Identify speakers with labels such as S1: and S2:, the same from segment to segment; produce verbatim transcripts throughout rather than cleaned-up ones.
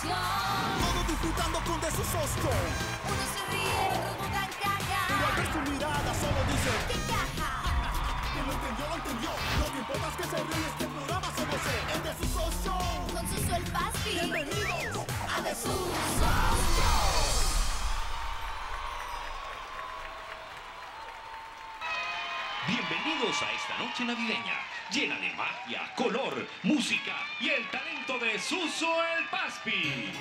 S1: diversión.
S2: Todos disfrutando con The Suso Show.
S1: Uno se ríe, otro dan caga.
S2: Pero al ver su mirada solo dice
S1: ¡Qué caja!
S2: que lo entendió, lo entendió. Lo que importa es que se ríe. Este programa somos el The Suso Show.
S1: Con Suso el Paspi.
S2: Bienvenidos
S1: a The Suso Show.
S3: Bienvenidos a esta noche navideña, llena de magia, color, música y el talento de Suso el Paspi.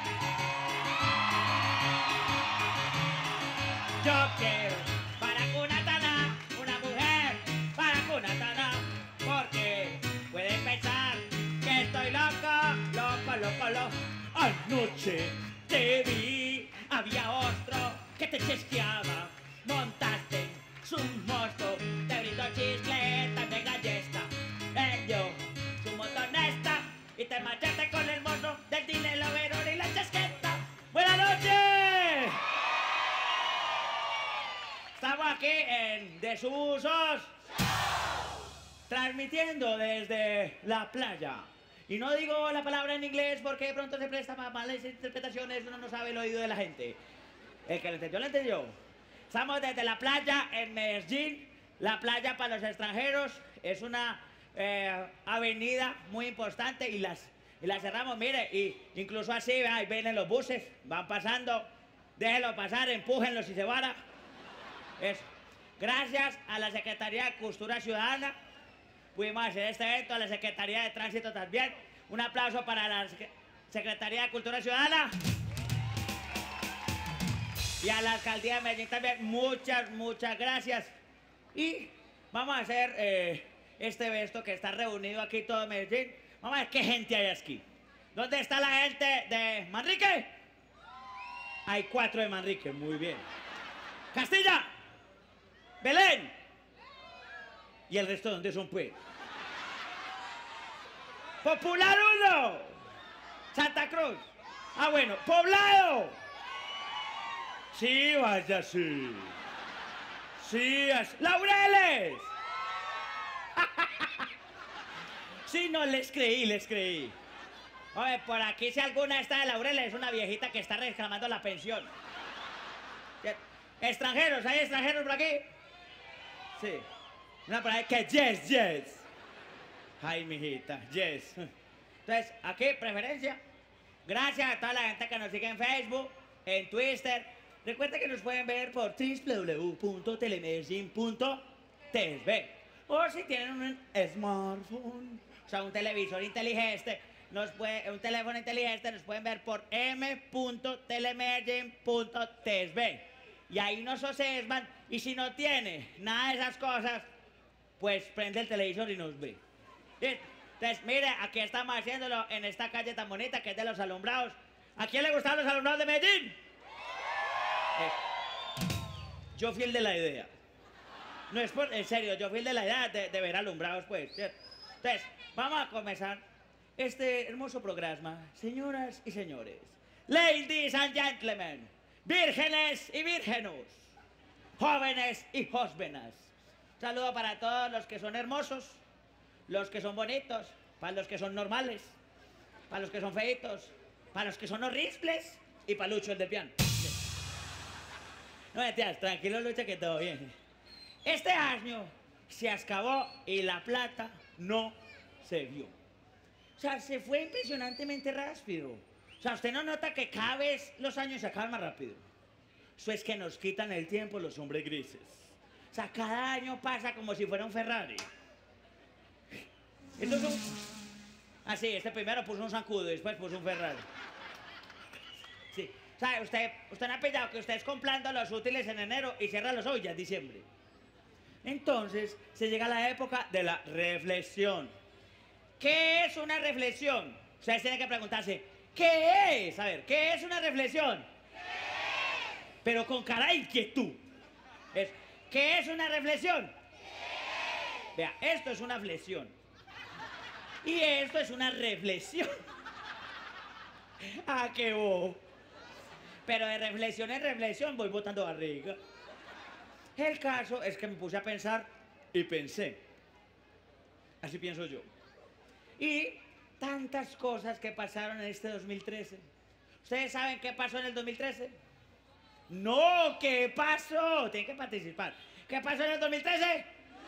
S4: Yo quiero para Cunatana una mujer para Cunatana, porque pueden pensar que estoy loco, loco, loco, loco. Anoche te vi, había otro que te chesqueaba, montaste su monstruo, te brindó chicleta de galleta, ello, su motonesta, y te marchaste con el monstruo del dinero, verón y la chesqueta. ¡Buenas noches! Estamos aquí en Desusos, transmitiendo desde la playa. Y no digo la palabra en inglés porque de pronto se presta para malas interpretaciones, uno no sabe el oído de la gente. El que lo entendió, lo entendió. Estamos desde la playa en Medellín. La playa para los extranjeros es una eh, avenida muy importante y las, y las cerramos, mire, y incluso así, ahí vienen los buses, van pasando, déjenlos pasar, empújenlos si se vara. Eso. Gracias a la Secretaría de Cultura Ciudadana pudimos hacer este evento, a la Secretaría de Tránsito también. Un aplauso para la Secretaría de Cultura Ciudadana. Y a la Alcaldía de Medellín también, muchas, muchas gracias. Y vamos a hacer eh, este evento que está reunido aquí todo Medellín. Vamos a ver qué gente hay aquí. ¿Dónde está la gente de Manrique? Hay cuatro de Manrique, muy bien. Castilla. Belén. ¿Y el resto dónde son, pues? Popular uno. Santa Cruz. Ah, bueno. Poblado. Sí, vaya, sí. Sí, así. Laureles. Sí, no, les creí, les creí. Oye, por aquí si alguna está de Laureles, es una viejita que está reclamando la pensión. Extranjeros, ¿hay extranjeros por aquí? Sí. Una por ahí que yes, yes. Ay, mijita, yes. Entonces, aquí, preferencia. Gracias a toda la gente que nos sigue en Facebook, en Twitter. Recuerda que nos pueden ver por w w w punto telemedellin punto t v. O si tienen un smartphone, o sea, un televisor inteligente, nos puede, un teléfono inteligente, nos pueden ver por m punto telemedellin punto t v. Y ahí nos observan, y si no tiene nada de esas cosas, pues prende el televisor y nos ve. ¿Sí? Entonces, mire, aquí estamos haciéndolo en esta calle tan bonita que es de los alumbrados. ¿A quién le gustaban los alumbrados de Medellín? Eh, yo fui el de la idea. No es por, en serio, yo fui el de la idea de, de ver alumbrados, pues. ¿Cierto? Entonces, vamos a comenzar este hermoso programa. Señoras y señores, ladies and gentlemen, vírgenes y vírgenos, jóvenes y jóvenes. Saludo para todos los que son hermosos, los que son bonitos, para los que son normales, para los que son feitos, para los que son horribles y para Lucho el del piano. No, mentiras, tranquilo Lucho que todo bien. Este año se acabó y la plata no se vio. O sea, se fue impresionantemente rápido. O sea, usted no nota que cada vez los años se acaban más rápido. Eso es que nos quitan el tiempo los hombres grises. O sea, cada año pasa como si fuera un Ferrari. Esto es un... Ah, sí, este primero puso un zancudo y después puso un Ferrari. Sí. O sea, usted, usted no ha pillado que usted es comprando los útiles en enero y cierra los ojos ya en diciembre. Entonces, se llega a la época de la reflexión. ¿Qué es una reflexión? Ustedes tienen que preguntarse, ¿qué es? A ver, ¿qué es una reflexión? ¿Qué es? Pero con cara de inquietud. Es, ¿qué es una reflexión? ¿Qué es? Vea, esto es una flexión. Y esto es una reflexión. Ah, qué bobo. Pero de reflexión en reflexión voy botando barriga. El caso es que me puse a pensar y pensé. Así pienso yo. Y tantas cosas que pasaron en este dos mil trece. ¿Ustedes saben qué pasó en el dos mil trece? No, ¿qué pasó? Tienen que participar. ¿Qué pasó en el dos mil trece?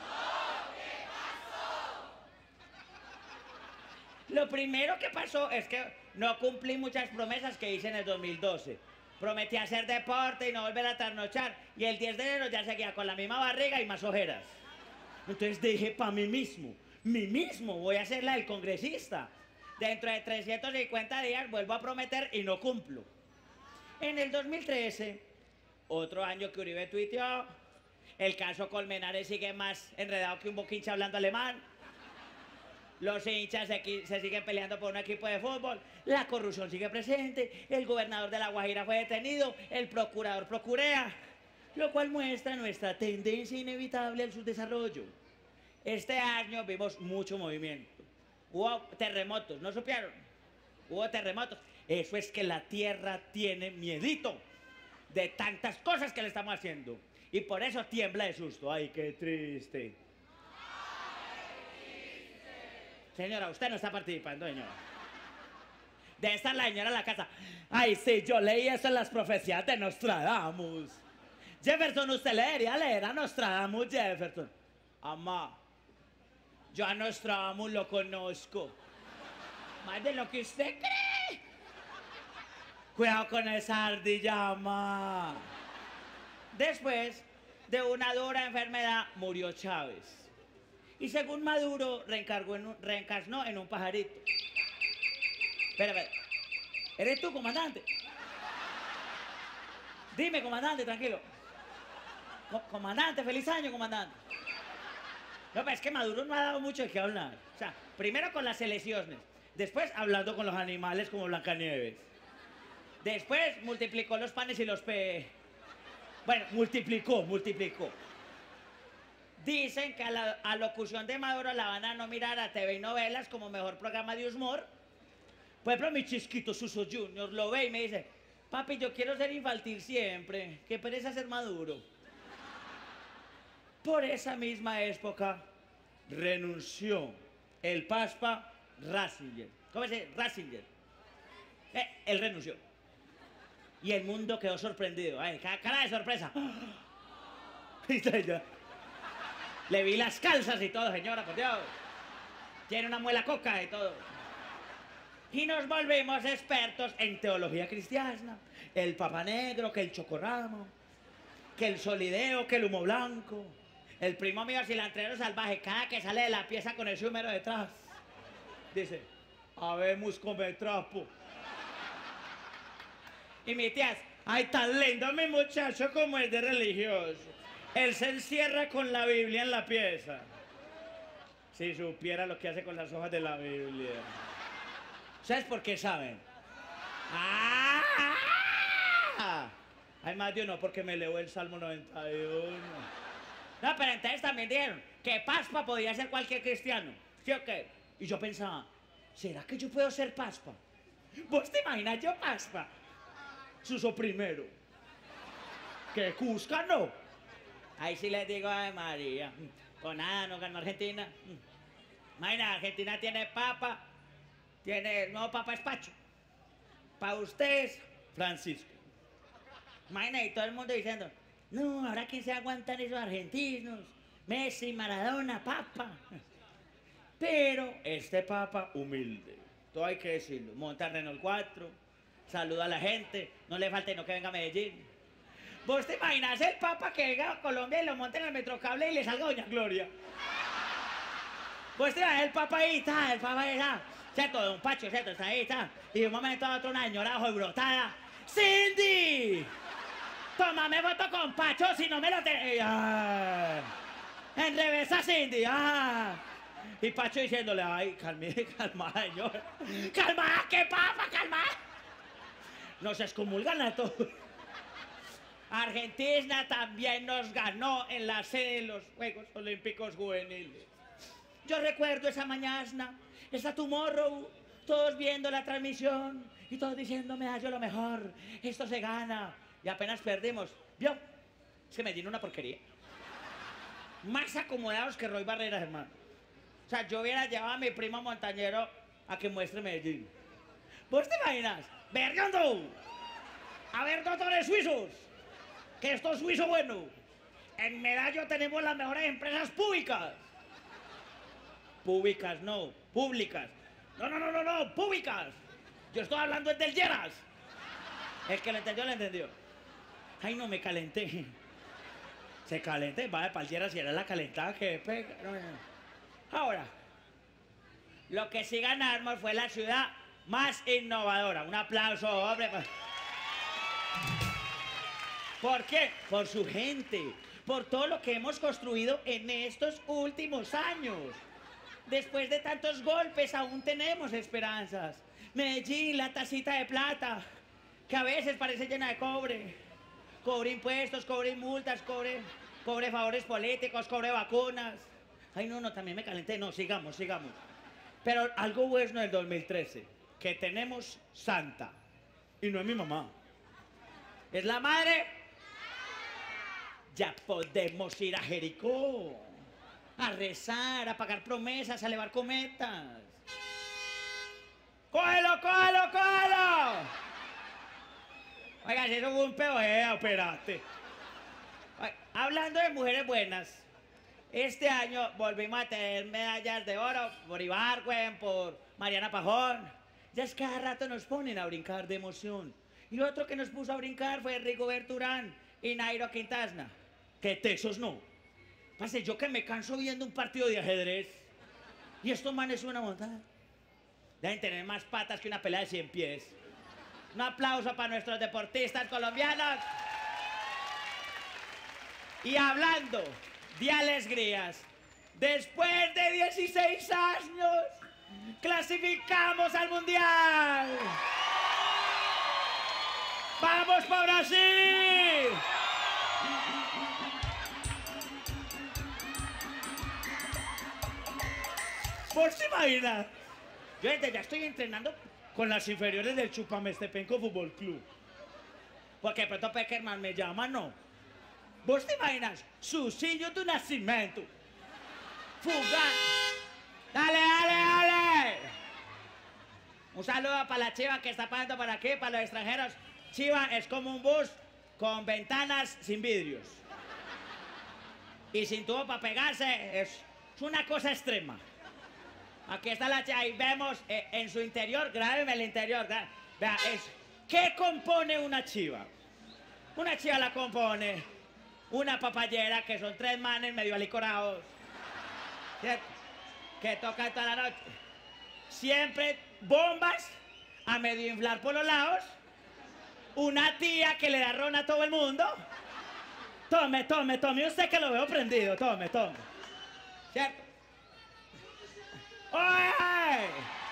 S4: Lo primero que pasó es que no cumplí muchas promesas que hice en el dos mil doce. Prometí hacer deporte y no volver a trasnochar. Y el diez de enero ya seguía con la misma barriga y más ojeras. Entonces dije, para mí mismo, mí mismo, voy a ser la del congresista. Dentro de trescientos cincuenta días vuelvo a prometer y no cumplo. En el dos mil trece, otro año que Uribe tuiteó, el caso Colmenares sigue más enredado que un boquinche hablando alemán. Los hinchas se, se siguen peleando por un equipo de fútbol, la corrupción sigue presente, el gobernador de La Guajira fue detenido, el procurador procurea, lo cual muestra nuestra tendencia inevitable al subdesarrollo. Este año vimos mucho movimiento. Hubo terremotos, ¿no supieron? Hubo terremotos. Eso es que la tierra tiene miedito de tantas cosas que le estamos haciendo. Y por eso tiembla de susto. ¡Ay, qué triste! Señora, usted no está participando, señora. Debe estar la señora en la casa. Ay, sí, yo leí eso en las profecías de Nostradamus. Jefferson, usted le debería leer a Nostradamus, Jefferson. Amá, yo a Nostradamus lo conozco. Más de lo que usted cree. Cuidado con esa ardilla, amá. Después de una dura enfermedad, murió Chávez. Y según Maduro, reencargó en un, reencarnó en un pajarito. Espera, espera. ¿Eres tú, comandante? Dime, comandante, tranquilo. Co comandante, feliz año, comandante. No, pero es que Maduro no ha dado mucho de qué hablar. O sea, primero con las elecciones, después hablando con los animales como Blancanieves. Después multiplicó los panes y los pe... Bueno, multiplicó, multiplicó. Dicen que a la alocución de Maduro la van a nominar a T V y novelas como mejor programa de humor. Por ejemplo, mi chisquito Suso Junior lo ve y me dice, papi, yo quiero ser infantil siempre, qué pereza ser Maduro. Por esa misma época renunció el Paspa Ratzinger. ¿Cómo se dice? Ratzinger. Eh, él renunció. Y el mundo quedó sorprendido. Ay, cara de sorpresa. Le vi las calzas y todo, señora, por Dios. Tiene una muela coca y todo. Y nos volvimos expertos en teología cristiana. El Papa Negro, que el Chocorramo, que el Solideo, que el humo blanco. El primo mío cilantrero salvaje, cada que sale de la pieza con el número detrás, dice, habemos come trapo. Y mi tía, ay, tan lindo mi muchacho como es de religioso. Él se encierra con la Biblia en la pieza. Si supiera lo que hace con las hojas de la Biblia. ¿Sabes por qué saben? ¡Ah! Hay más de uno porque me leo el Salmo noventa y uno. No, pero entonces también dijeron que Paspa podía ser cualquier cristiano. ¿Sí o qué? Y yo pensaba, ¿será que yo puedo ser Paspa? ¿Vos te imaginas yo Paspa? Suso primero. Que Cusca no. Ahí sí les digo, ay María, con nada no ganó Argentina. Imagina, Argentina tiene papa, tiene, el nuevo papa es Pacho. Para ustedes, Francisco. Imagina, y todo el mundo diciendo, no, ahora quién se aguantan esos argentinos, Messi, Maradona, papa. Pero este papa humilde, todo hay que decirlo, monta Renault cuatro, saluda a la gente, no le falta no que venga a Medellín. ¿Vos te imaginas el papa que venga a Colombia y lo monte en el Metrocable y le salga Doña Gloria? ¿Vos te imaginas el papa ahí, está, el papa ahí, está, ¿cierto? Don Pacho, ¿cierto? Está ahí, está. Y de un momento a otro una señora ojo brotada. ¡Cindy! Tómame foto con Pacho si no me lo te... ¡Ay! En reversa, Cindy. ¡Ah! Y Pacho diciéndole, ay, calme, calma, señor. ¡Calma! ¿Qué papa? ¡Calma! Nos excomulgan a todos. Argentina también nos ganó en la sede de los Juegos Olímpicos Juveniles. Yo recuerdo esa mañana, esa tomorrow, todos viendo la transmisión y todos diciéndome, ah, yo lo mejor, esto se gana. Y apenas perdimos. ¿Vio? Es que me tiene una porquería. Más acomodados que Roy Barreras, hermano. O sea, yo hubiera llevado a mi primo montañero a que muestre Medellín. ¿Vos te imaginas? ¡Bergando! A ver, doctores suizos, que esto es suizo bueno. En Medallo tenemos las mejores empresas públicas. Públicas, no, públicas. No, no, no, no, no, públicas. Yo estoy hablando es del Lleras. El que lo entendió, lo entendió. Ay, no, me calenté. Se calenté, vaya para el Lleras si era la calentada que pega. No, no. Ahora, lo que sí ganamos fue la ciudad más innovadora. Un aplauso, hombre. ¿Por qué? Por su gente, por todo lo que hemos construido en estos últimos años. Después de tantos golpes aún tenemos esperanzas. Medellín, la tacita de plata, que a veces parece llena de cobre. Cobre impuestos, cobre multas, cobre, cobre favores políticos, cobre vacunas. Ay, no, no, también me calenté. No, sigamos, sigamos. Pero algo bueno del dos mil trece, que tenemos santa. Y no es mi mamá. Es la madre. Ya podemos ir a Jericó. A rezar, a pagar promesas, a elevar cometas. ¡Cógelo, cógelo, cógelo! Oiga, si eso fue un peo, eh, espérate. Oiga, hablando de mujeres buenas, este año volvimos a tener medallas de oro por Ibargüen, por Mariana Pajón. Ya es que cada rato nos ponen a brincar de emoción. Y lo otro que nos puso a brincar fue Rigoberto Urán y Nairo Quintana. Que tesos no. Pase, yo que me canso viendo un partido de ajedrez. Y estos manes una montada. Deben tener más patas que una pelea de cien pies. Un aplauso para nuestros deportistas colombianos. Y hablando de alegrías, después de dieciséis años, clasificamos al Mundial. ¡Vamos por Brasil! ¿Por se imagina? Yo ya estoy entrenando con las inferiores del Chupamestepenco Fútbol Club. Porque de pronto Peckerman me llama, no. ¿Vos te imaginas? Susillo de nacimiento. Fugar. Dale, dale, dale. Un saludo para la chiva que está pasando por aquí, para los extranjeros. Chiva es como un bus con ventanas sin vidrios. Y sin tubo para pegarse, es, es una cosa extrema. Aquí está la chiva y vemos eh, en su interior, grábeme el interior, gra- vea, es, ¿qué compone una chiva? Una chiva la compone una papayera, que son tres manes medio alicorados, ¿cierto? Que tocan toda la noche. Siempre bombas a medio inflar por los lados. Una tía que le da ron a todo el mundo. Tome, tome, tome, usted que lo veo prendido, tome, tome. ¿Cierto? ¡Oye!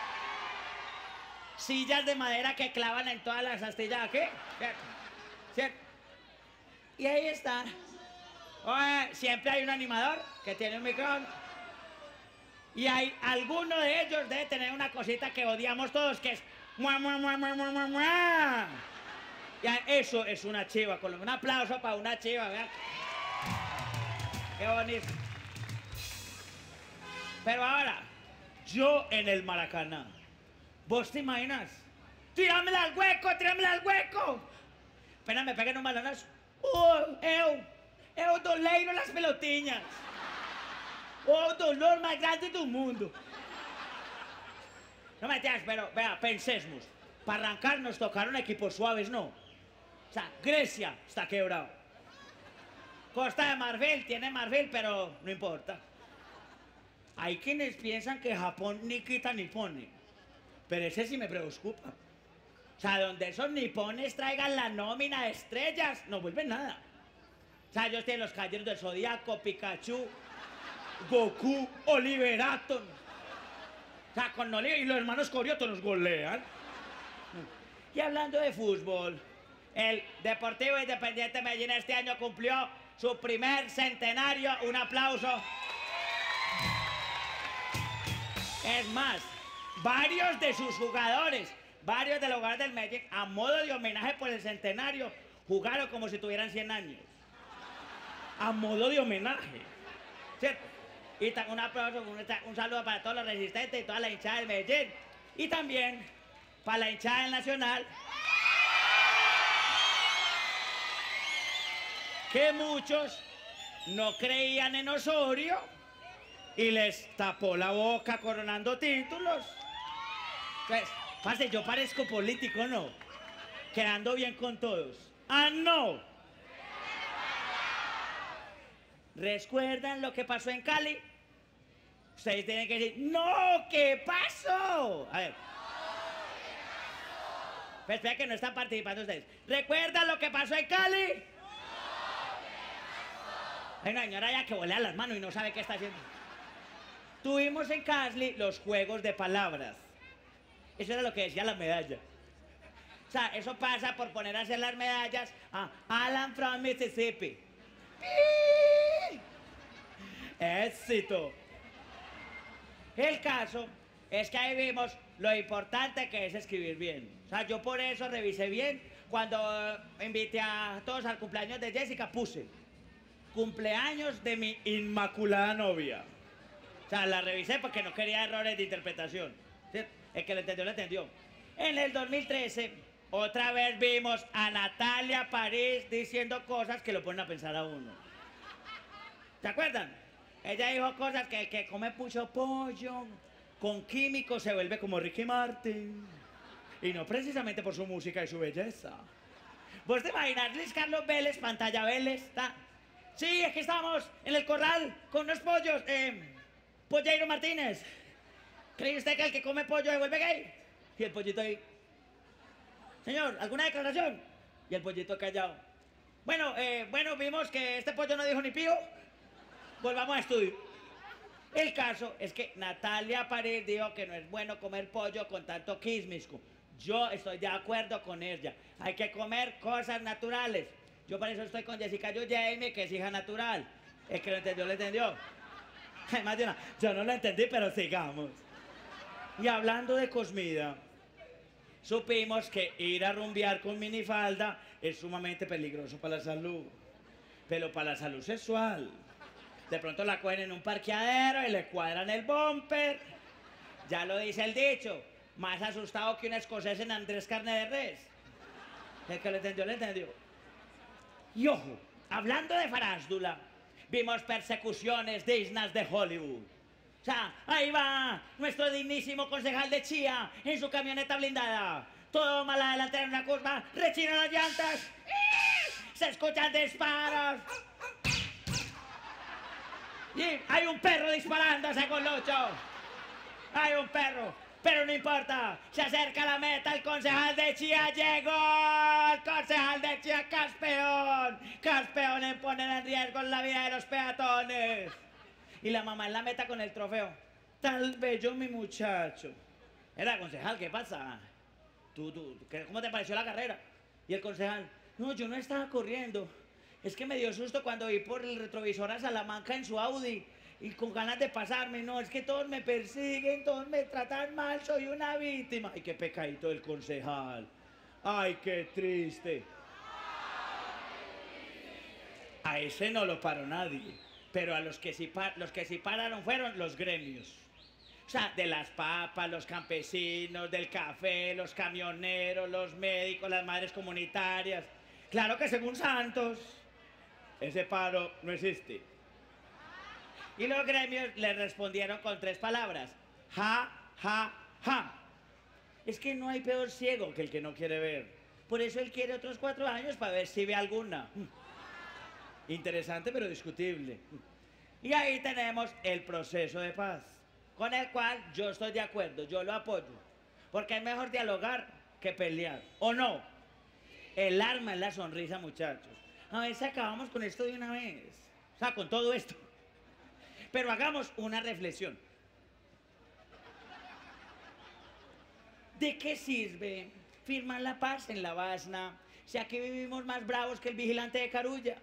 S4: Sillas de madera que clavan en todas las astillas aquí. ¿Cierto? ¿Cierto? Y ahí está. Oye, siempre hay un animador que tiene un micrófono. Y hay alguno de ellos debe tener una cosita que odiamos todos, que es mua, mua, mua, mua, mua, mua, mua. Ya, eso es una chiva. Un aplauso para una chiva, ¿verdad? Qué bonito. Pero ahora, yo en el Maracaná, ¿vos te imaginas? ¡Tíramela al hueco, tíramela al hueco! Espera, me peguen un balonazo. ¡Oh, eu! ¡Eu doleiro las pelotiñas! ¡Oh, dolor más grande del mundo! No me entiendes, pero vea, pensemos. Para arrancar nos tocaron equipos suaves, ¿no? O sea, Grecia está quebrado. Costa de Marfil tiene Marfil, pero no importa. Hay quienes piensan que Japón ni quita ni pone. Pero ese sí me preocupa. O sea, donde esos nipones traigan la nómina de estrellas, no vuelven nada. O sea, ellos tienen los caballeros del Zodíaco, Pikachu, Goku, Oliver Atom. O sea, con Oliver y los hermanos Corioto nos golean. Y hablando de fútbol, el Deportivo Independiente Medellín este año cumplió su primer centenario. Un aplauso. Es más, varios de sus jugadores, varios de los jugadores del Medellín, a modo de homenaje por el centenario, jugaron como si tuvieran cien años. A modo de homenaje. ¿Cierto? Y un aplauso, un, un saludo para todos los resistentes y toda la hinchada del Medellín. Y también para la hinchada del Nacional, que muchos no creían en Osorio y les tapó la boca coronando títulos. Pues, parce, yo parezco político, ¿no? Quedando bien con todos. ¡Ah, no! ¿Recuerdan lo que pasó en Cali? Ustedes tienen que decir, ¡no! ¿Qué pasó? A ver. Pues espera que no están participando ustedes. ¿Recuerdan lo que pasó en Cali? Hay una señora ya que volea las manos y no sabe qué está haciendo. Tuvimos en Cali los juegos de palabras. Eso era lo que decía la medalla. O sea, eso pasa por poner a hacer las medallas a Alan from Mississippi. ¡Pi! ¡Éxito! El caso es que ahí vimos lo importante que es escribir bien. O sea, yo por eso revisé bien. Cuando invité a todos al cumpleaños de Jessica, puse cumpleaños de mi inmaculada novia. O sea, la revisé porque no quería errores de interpretación. ¿Sí? El que lo entendió, lo entendió. En el dos mil trece, otra vez vimos a Natalia París diciendo cosas que lo ponen a pensar a uno. ¿Se acuerdan? Ella dijo cosas que, que come mucho pollo, con químicos se vuelve como Ricky Martin. Y no precisamente por su música y su belleza. ¿Vos te imaginas Luis Carlos Vélez, pantalla Vélez? ¿Está? Sí, aquí estamos en el corral con unos pollos. Eh, Polleiro Martínez. ¿Cree usted que el que come pollo se vuelve gay? Y el pollito ahí. Señor, ¿alguna declaración? Y el pollito callado. Bueno, eh, bueno, vimos que este pollo no dijo ni pío. Volvamos a estudio. El caso es que Natalia París dijo que no es bueno comer pollo con tanto quísmico. Yo estoy de acuerdo con ella. Hay que comer cosas naturales. Yo por eso estoy con Jessica Yo Jamie, que es hija natural. El que lo entendió, lo entendió. Además de una, yo no lo entendí, pero sigamos. Y hablando de comida, supimos que ir a rumbear con minifalda es sumamente peligroso para la salud. Pero para la salud sexual. De pronto la cogen en un parqueadero y le cuadran el bumper. Ya lo dice el dicho. Más asustado que un escocés en Andrés Carne de Res. El que lo entendió, lo entendió. Y ojo, hablando de farándula, vimos persecuciones dignas de Hollywood. O sea, ahí va nuestro dignísimo concejal de Chía en su camioneta blindada. Todo mal adelante en una curva, rechinan las llantas. ¡Eh! Se escuchan disparos. Y hay un perro disparándose con Lucho. Hay un perro, pero no importa. Se acerca a la meta, el concejal de Chía llegó. El concejal de Chía, campeón. Campeón en poner en riesgo la vida de los peatones. Y la mamá en la meta con el trofeo. Tal bello mi muchacho. Era concejal, ¿qué pasa? ¿Tú, tú, ¿Cómo te pareció la carrera? Y el concejal, no, yo no estaba corriendo. Es que me dio susto cuando vi por el retrovisor a Salamanca en su Audi y con ganas de pasarme. No, es que todos me persiguen, todos me tratan mal, soy una víctima. Ay, qué pecadito del concejal. Ay, qué triste. A ese no lo paró nadie, pero a los que sí, los que sí pararon fueron los gremios. O sea, de las papas, los campesinos, del café, los camioneros, los médicos, las madres comunitarias. Claro que según Santos, ese paro no existe. Y los gremios le respondieron con tres palabras. Ja, ja, ja. Es que no hay peor ciego que el que no quiere ver. Por eso él quiere otros cuatro años para ver si ve alguna. Interesante pero discutible. Y ahí tenemos el proceso de paz, con el cual yo estoy de acuerdo, yo lo apoyo. Porque es mejor dialogar que pelear, ¿o no? El arma es la sonrisa, muchachos. A ver si acabamos con esto de una vez. O sea, con todo esto. Pero hagamos una reflexión. ¿De qué sirve firmar la paz en la Basna si aquí vivimos más bravos que el vigilante de Carulla?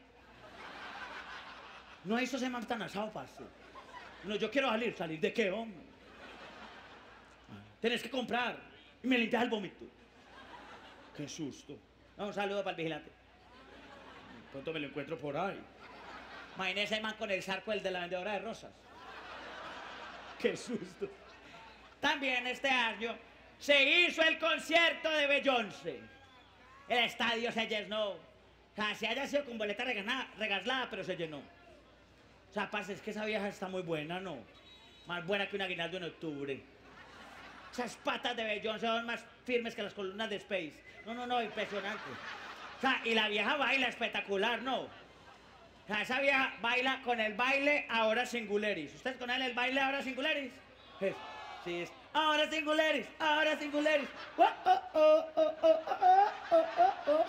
S4: No, eso se me tan asado, parce. No, yo quiero salir. ¿Salir de qué, hombre? Tenés que comprar. Y me limpias el vómito. Qué susto. No, un saludo para el vigilante. Pronto me lo encuentro por ahí. Imagínese ese man con el zarco, el de la vendedora de rosas. Qué susto. También este año se hizo el concierto de Beyoncé. El estadio se llenó. O sea, si haya sido con boleta regalada, regalada, pero se llenó. O sea, parce, es que esa vieja está muy buena, ¿no? Más buena que un aguinaldo en octubre. Esas patas de Beyoncé son más firmes que las columnas de Space. No, no, no, impresionante. O sea, y la vieja baila espectacular, ¿no? O sea, esa vieja baila con el baile ahora singuleris. ¿Ustedes con él el baile ahora singuleris? Es, sí, es. Ahora singuleris, ahora singuleris. Oh, oh, oh, oh, oh, oh, oh, oh, oh.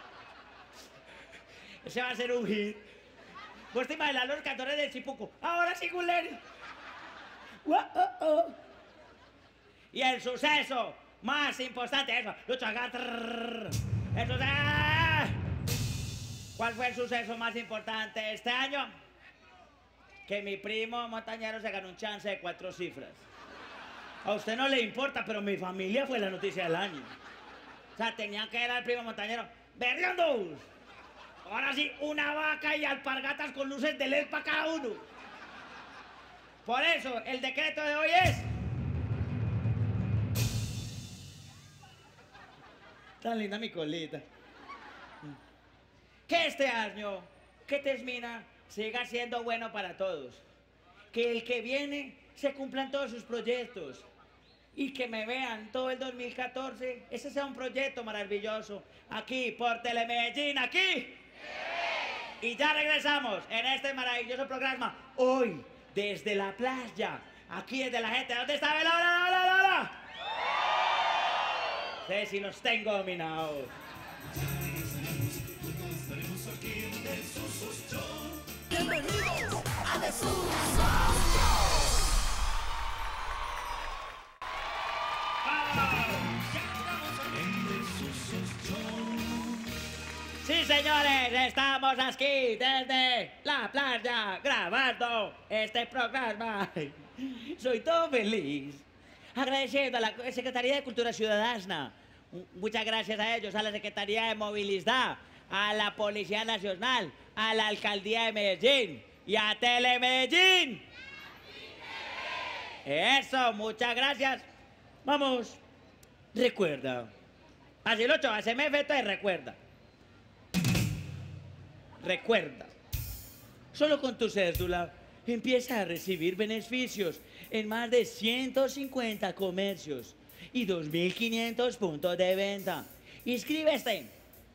S4: Ese va a ser un hit. Vos te imaginas los cantores del Chipuco. Ahora singuleris. Oh, oh, oh. Y el suceso más importante, eso. Lucho acá. El suceso. ¿Cuál fue el suceso más importante este año? Que mi primo montañero se ganó un chance de cuatro cifras. A usted no le importa, pero mi familia fue la noticia del año. O sea, tenían que ir al primo montañero. ¡Berriondos! Ahora sí, una vaca y alpargatas con luces de L E D para cada uno. Por eso, el decreto de hoy es... Tan linda mi colita. Que este año, que termina, siga siendo bueno para todos. Que el que viene se cumplan todos sus proyectos. Y que me vean todo el dos mil catorce. Ese sea un proyecto maravilloso. Aquí, por Telemedellín, aquí. Y ya regresamos en este maravilloso programa. Hoy, desde la playa. Aquí desde la gente. ¿Dónde está? ¡Hola, hola, hola, hola! Sí, sí, los tengo dominados.
S1: Bienvenidos a The Suso
S4: Sí, señores, estamos aquí desde la playa grabando este programa. Soy todo feliz. Agradeciendo a la Secretaría de Cultura Ciudadana. Muchas gracias a ellos, a la Secretaría de Movilidad, a la Policía Nacional, a la Alcaldía de Medellín y a Telemedellín. Eso, muchas gracias. Vamos. Recuerda. Así lo ocho, haceme efecto de recuerda. Recuerda. Solo con tu cédula empieza a recibir beneficios en más de ciento cincuenta comercios y dos mil quinientos puntos de venta. Inscríbete.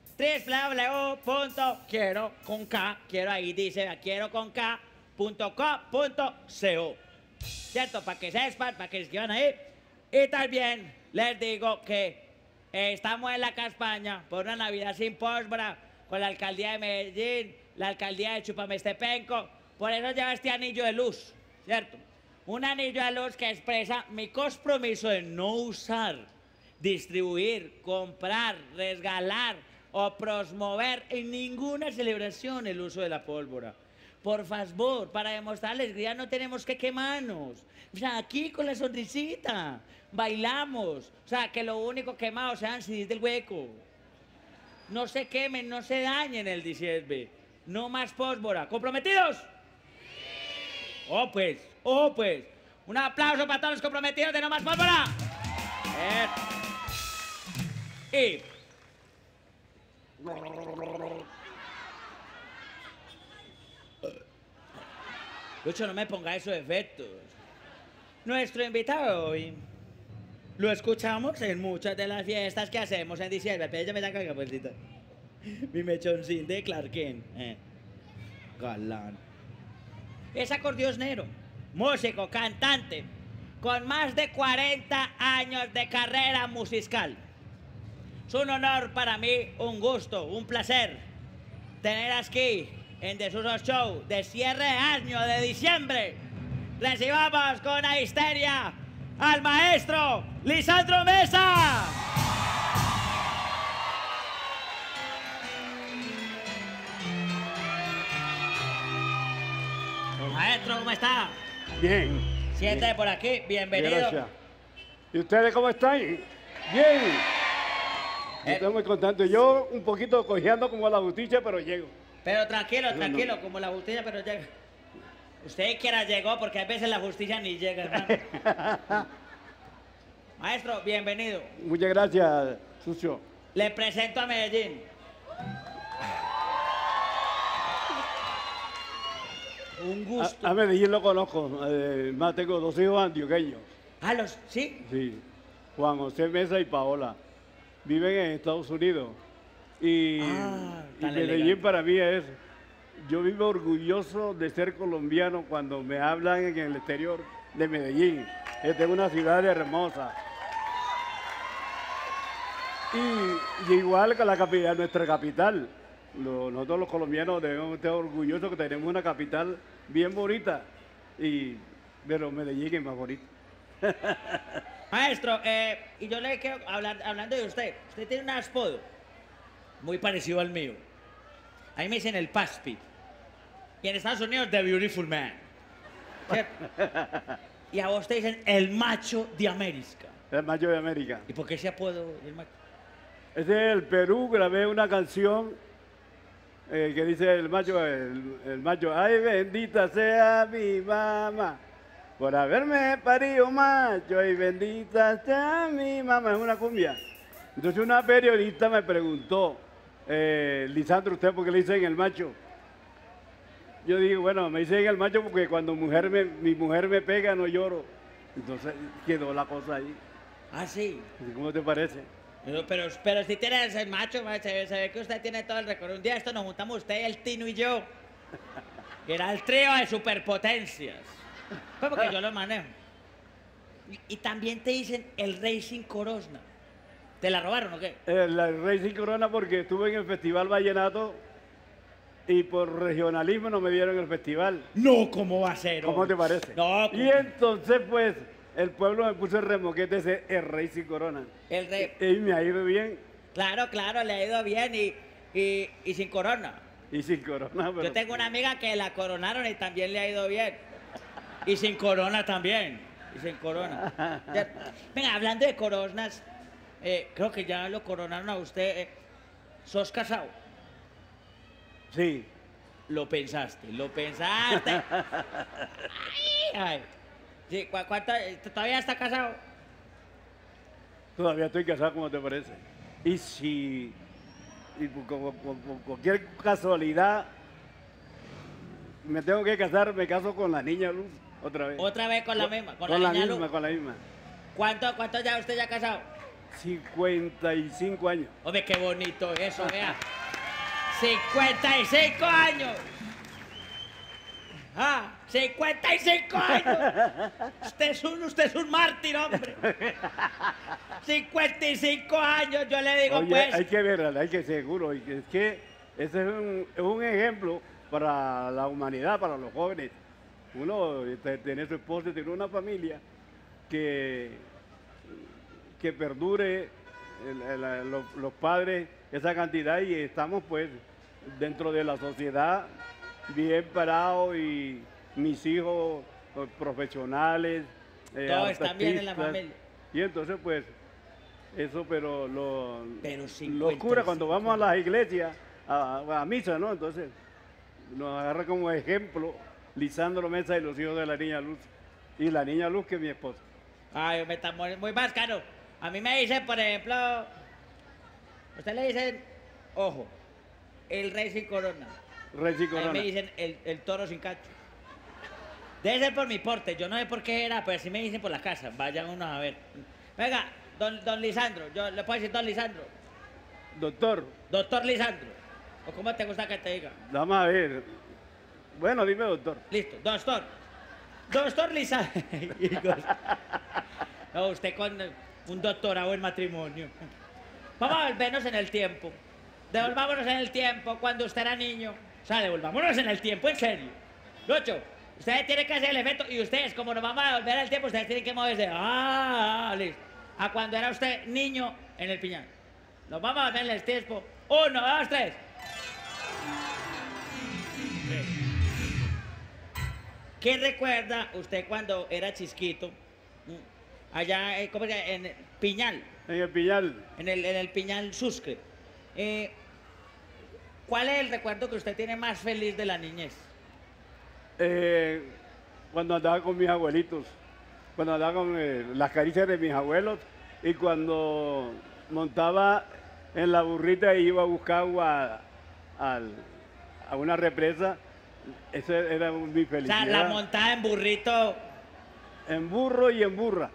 S4: www. Quiero con K, quiero ahí dice, quiero con K, punto co, punto co. ¿Cierto? Para que sepan, para que se escriban ahí. Y también les digo que estamos en la Caspaña por una Navidad sin pólvora con la Alcaldía de Medellín, la Alcaldía de Chupamestepenco. Por eso lleva este anillo de luz, ¿cierto? Un anillo de luz que expresa mi compromiso de no usar, distribuir, comprar, regalar o promover en ninguna celebración el uso de la pólvora. Por favor, para demostrarles que ya no tenemos que quemarnos. O sea, aquí con la sonrisita, bailamos. O sea, que lo único quemado sean C Ds del hueco. No se quemen, no se dañen el diciembre. No más pólvora. ¿Comprometidos? Sí. Oh, pues, oh, pues. Un aplauso para todos los comprometidos de No Más Pólvora. Eh. Y... Lucho, no me ponga esos efectos. Nuestro invitado hoy lo escuchamos en muchas de las fiestas que hacemos en diciembre. Pero ella me saca la puertita. Mi mechoncín de Clark Kent. Eh. Galán. Es acordeonero, músico, cantante, con más de cuarenta años de carrera musical. Es un honor para mí, un gusto, un placer tener aquí en The Suso Show de cierre de año de diciembre. Recibamos con la histeria al maestro Lisandro Mesa. Maestro, ¿cómo está?
S5: Bien.
S4: Siéntate por aquí, bienvenido.
S5: Gracias. ¿Y ustedes cómo están? Bien.
S4: Eh.
S5: Estoy muy contento. Yo un poquito cojeando como la justicia, pero llego.
S4: Pero tranquilo,
S5: No,
S4: tranquilo,
S5: no.
S4: como la justicia, pero llega. Usted quiera llegó, porque a veces la justicia ni llega, hermano. Maestro, bienvenido.
S5: Muchas gracias, Sucio.
S4: Le presento a Medellín. Un gusto.
S5: A, a Medellín lo conozco, eh, más tengo dos hijos antioqueños.
S4: ¿A los? ¿Sí?
S5: Sí, Juan José Mesa y Paola. Viven en Estados Unidos. Y,
S4: Ah,
S5: y
S4: tan
S5: Medellín
S4: elegante.
S5: para mí es, yo vivo orgulloso de ser colombiano cuando me hablan en el exterior de Medellín. Esta es una ciudad hermosa. Y, y igual que la capital, nuestra capital. Lo- nosotros los colombianos debemos estar orgullosos que tenemos una capital bien bonita. Y, pero Medellín es más bonita.
S4: Maestro, eh, y yo le quiero hablar, hablando de usted. Usted tiene un apodo muy parecido al mío. Ahí me dicen el Paspi. Y en Estados Unidos, The Beautiful Man. ¿Cierto? Y a vos te dicen el macho de América.
S5: El macho de América.
S4: ¿Y por qué ese apodo del macho?
S5: Ese es el Perú, grabé una canción eh, que dice el macho, el, el macho, ay bendita sea mi mamá, por haberme parido macho, ay bendita sea mi mamá, es una cumbia. Entonces una periodista me preguntó, eh, Lisandro, ¿usted por qué le dicen el macho? Yo digo, bueno, me dicen el macho porque cuando mujer me, mi mujer me pega no lloro. Entonces quedó la cosa ahí.
S4: Ah, sí.
S5: ¿Cómo te parece?
S4: Pero, pero, pero si tienes el macho, ma, se, ve- se ve que usted tiene todo el recorrido. Un día esto nos juntamos usted, el Tino y yo. Era el trío de superpotencias. Pues porque yo lo manejo. Y, y también te dicen el Racing Corona. ¿Te la robaron o qué?
S5: El, el Racing Corona porque estuve en el Festival Vallenato y por regionalismo no me dieron el festival.
S4: No, ¿cómo va a ser?
S5: ¿Cómo te
S4: hombre?
S5: parece?
S4: No,
S5: Y entonces pues el pueblo me puso el remoquete ese, el Racing Corona.
S4: el rey.
S5: Y me ha ido bien
S4: Claro, claro, le ha ido bien y, y, y sin corona.
S5: y sin corona. Pero...
S4: Yo tengo una amiga que la coronaron y también le ha ido bien. Y sin corona también. Y sin corona. Ya- Venga, hablando de coronas, eh, creo que ya lo coronaron a usted. eh, ¿Sos casado?
S5: Sí,
S4: Lo pensaste, lo pensaste. Ay, ay. Sí, ¿cu- cuánto- eh, ¿Todavía está casado?
S5: todavía estoy casado, ¿cómo te parece? Y si, y por, por- por- por cualquier casualidad me tengo que casar, me caso con la niña Luz otra vez.
S4: Otra vez con la misma, con,
S5: Con
S4: la,
S5: la
S4: niña
S5: misma,
S4: Lu.
S5: con la misma.
S4: ¿Cuánto, ¿Cuánto ya usted ya ha casado?
S5: cincuenta y cinco años.
S4: Hombre, qué bonito eso, vea. cincuenta y cinco años. Ah, cincuenta y cinco años. Usted es un, usted es un mártir, hombre. cincuenta y cinco años, yo le digo,
S5: Oye,
S4: pues.
S5: hay que ver, hay que seguro, y que es que ese es un, es un ejemplo para la humanidad, para los jóvenes. Uno este, tener su esposa, tener una familia que, que perdure el- el- los, los padres esa cantidad y estamos pues dentro de la sociedad bien parados y mis hijos pues, profesionales. eh,
S4: Todos están bien en la
S5: artistas.
S4: familia.
S5: Y entonces pues eso, pero lo,
S4: Pero
S5: los
S4: cincuenta y
S5: curas cuando
S4: cinco.
S5: vamos a las iglesias, a, a misa, ¿no? Entonces nos agarra como ejemplo Lisandro Mesa y los hijos de la niña Luz. Y la niña Luz que es mi esposa.
S4: Ay, me está muy, muy más caro. A mí me dicen, por ejemplo, usted le dicen, ojo, el rey sin corona.
S5: Reci
S4: A mí
S5: Corona.
S4: me dicen el, el toro sin cacho. Debe ser por mi porte, yo no sé por qué era, pero así me dicen por la casa. Vayan unos a ver. Venga, don, don Lisandro, yo le puedo decir don Lisandro.
S5: Doctor,
S4: Doctor Lisandro. ¿O cómo te gusta que te diga?
S5: vamos a ver. Bueno, dime doctor.
S4: Listo, doctor. Doctor Lisandro. No, usted con un doctorado en matrimonio. Vamos a volvernos en el tiempo. Devolvámonos en el tiempo cuando usted era niño. O sea, devolvámonos en el tiempo, en serio. Lucho, ustedes tienen que hacer el efecto y ustedes, como nos vamos a devolver en el tiempo, ustedes tienen que moverse. Ah, listo. A cuando era usted niño en el piñón. Nos vamos a volver en el tiempo. Uno, dos, tres. ¿Qué recuerda usted cuando era chisquito? mm, Allá, eh, ¿cómo se llama? En Piñal,
S5: En el Piñal.
S4: en el, en el Piñal Suscre. Eh, ¿Cuál es el recuerdo que usted tiene más feliz de la niñez?
S5: eh, cuando andaba con mis abuelitos. cuando andaba con eh, las caricias de mis abuelos y cuando montaba en la burrita y iba a buscar agua al- a una represa, esa era mi
S4: O
S5: felicidad.
S4: sea, la montada en burrito.
S5: En burro y en burra.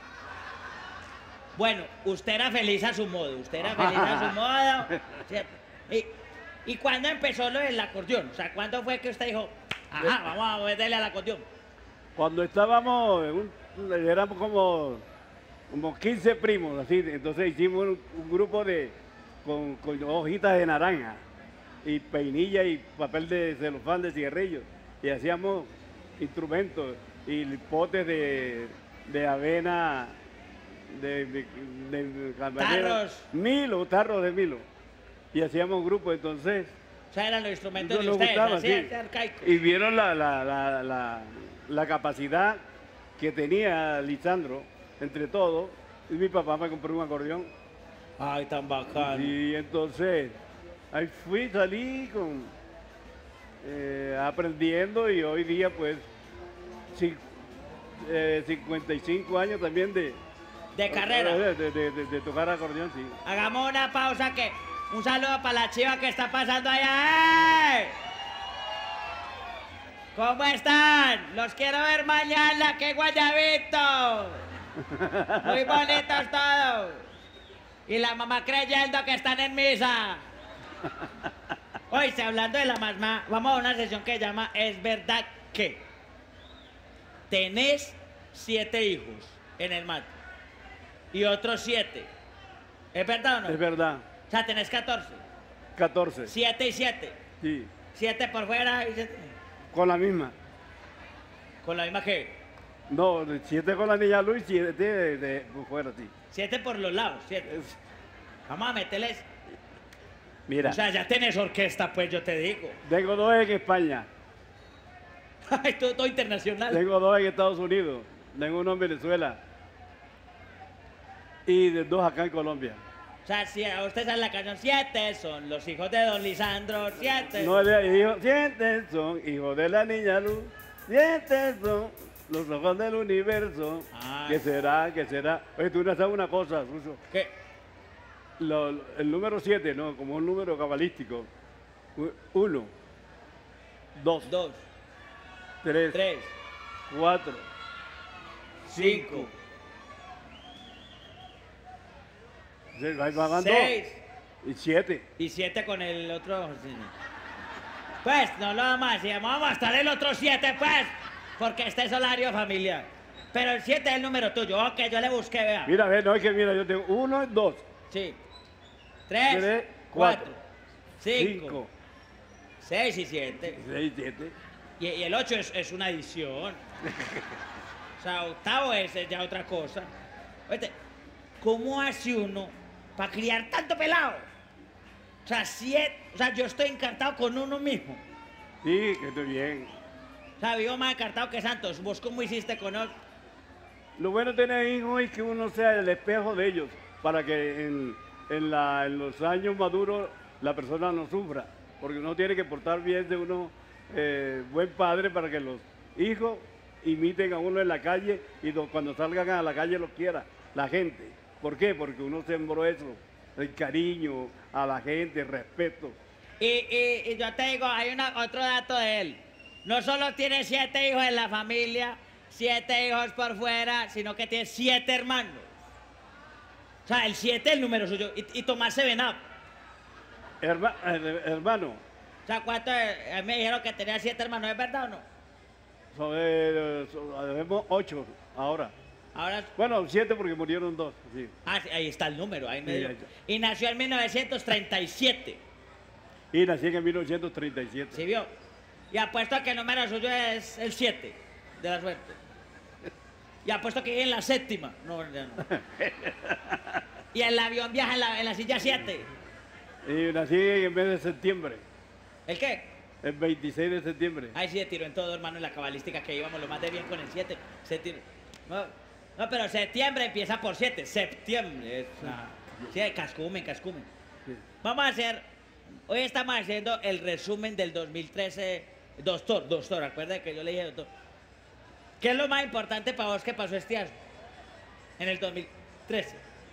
S4: Bueno, usted era feliz a su modo, usted era feliz a su modo. ¿Cierto? ¿Y, ¿Y cuándo empezó lo del acordeón? O sea, ¿cuándo fue que usted dijo, ajá, vamos a meterle al acordeón?
S5: Cuando estábamos, en un- éramos como, como quince primos, así, entonces hicimos un, un grupo de, con, con hojitas de naranja y peinilla y papel de celofán de cigarrillos y hacíamos instrumentos y potes de, de avena, de, de, de campanera,
S4: Tarros.
S5: Milo, tarros de Milo. Y hacíamos grupos, entonces
S4: O sea, eran los instrumentos
S5: nos
S4: de ustedes,
S5: gustaba,
S4: así,
S5: sí.
S4: así arcaicos.
S5: Y vieron la, la, la, la, la capacidad que tenía Lisandro entre todos. Y mi papá me compró un acordeón.
S4: Ay, tan bacano.
S5: Y entonces ahí fui, salí con, eh, aprendiendo y hoy día pues ci- eh, cincuenta y cinco años también de,
S4: De carrera.
S5: de, de- de- de- de tocar acordeón, sí.
S4: Hagamos una pausa que... Un saludo para la chiva que está pasando allá. ¡Ey! ¿Cómo están? Los quiero ver mañana, qué guayabito. Muy bonitos todos. Y la mamá creyendo que están en misa. Hoy, hablando de la mamá, vamos a una sesión que llama ¿Es verdad que? Tenés siete hijos en el mate y otros siete. ¿Es verdad o no?
S5: Es verdad,
S4: O sea, tenés catorce.
S5: catorce,
S4: Siete y siete.
S5: sí,
S4: Siete por fuera y siete.
S5: con la misma.
S4: Con la misma que.
S5: No, siete con la niña Luis, siete de, de por fuera, sí.
S4: Siete por los lados, siete.
S5: Es-
S4: Vamos a meterles.
S5: mira,
S4: O sea, ya tenés orquesta, pues yo te digo.
S5: tengo dos en España,
S4: Ay, todo, todo internacional.
S5: tengo dos en Estados Unidos, tengo uno en Venezuela y de dos acá en Colombia.
S4: O sea, si a usted sale la canción siete, son los hijos de don Lisandro, siete.
S5: No le dijo, siete son hijos de la niña Luz, siete son los ojos del universo.
S4: Ay.
S5: ¿Qué será? ¿Qué será? Oye, tú no sabes una cosa, Ruso.
S4: ¿Qué?
S5: Lo- el número siete, ¿no? Como un número cabalístico. U- Uno, dos,
S4: Dos,
S5: tres,
S4: tres,
S5: cuatro,
S4: cinco,
S5: se- va- va- van dos,
S4: seis
S5: y siete.
S4: y siete con el otro. sí. Pues, no lo vamos a decir, vamos a estar el otro siete, pues, porque este es horario familiar. Pero el siete es el número tuyo. Ok, yo le busqué, vea.
S5: Mira, ve, no es que mira, yo tengo uno, dos,
S4: Sí. Tres,
S5: Tres,
S4: cuatro,
S5: cuatro,
S4: cinco,
S5: cinco,
S4: seis y siete.
S5: seis, siete.
S4: Y, y el ocho es, es una adición. O sea, octavo es es ya otra cosa. Oye, ¿cómo hace uno para criar tanto pelado? O sea, siete, o sea, yo estoy encantado con uno mismo.
S5: Sí, que estoy bien.
S4: O sea, vivo más encantado que Santos. ¿Vos cómo hiciste con otro?
S5: Lo bueno de tener hijos es que uno sea el espejo de ellos, para que en, en la- en los años maduros la persona no sufra, porque uno tiene que portar bien de uno eh, buen padre para que los hijos imiten a uno en la calle y lo- cuando salgan a la calle los quiera la gente. ¿Por qué? Porque uno sembró eso, el cariño a la gente, el respeto.
S4: Y, y- y yo te digo, hay una, otro dato de él. No solo tiene siete hijos en la familia, siete hijos por fuera, sino que tiene siete hermanos. O sea, el siete es el número suyo. Y, y Tomás Seven Up.
S5: Herma- eh, hermano,
S4: O sea, ¿cuánto? eh, a mí me dijeron que tenía siete hermanos, ¿es verdad o no?
S5: so- eh, so- debemos ocho ahora.
S4: Ahora,
S5: Bueno, siete porque murieron dos. Sí.
S4: ah, sí, ahí está el número, ahí me
S5: Sí,
S4: dio.
S5: ahí está.
S4: Y nació en mil novecientos treinta y siete,
S5: Y nací en mil novecientos treinta y siete.
S4: ¿sí vio? Y apuesto a que el número suyo es el siete, de la suerte. Y apuesto que en la séptima. No, ya no. Y el avión viaja en la, en la silla siete.
S5: Y nací en mes de septiembre,
S4: ¿El qué?
S5: el veintiséis de septiembre.
S4: Ahí sí se tiró en todo, hermano, en la cabalística que íbamos lo más de bien con el siete. Se tiró. No, no, pero septiembre empieza por siete. Septiembre. Es una... Sí, cascumen, cascumen.
S5: Sí.
S4: Vamos a hacer... Hoy estamos haciendo el resumen del dos mil trece. Doctor, doctor, acuerda que yo le dije doctor. ¿Qué es lo más importante para vos que pasó este año? En el dos mil trece.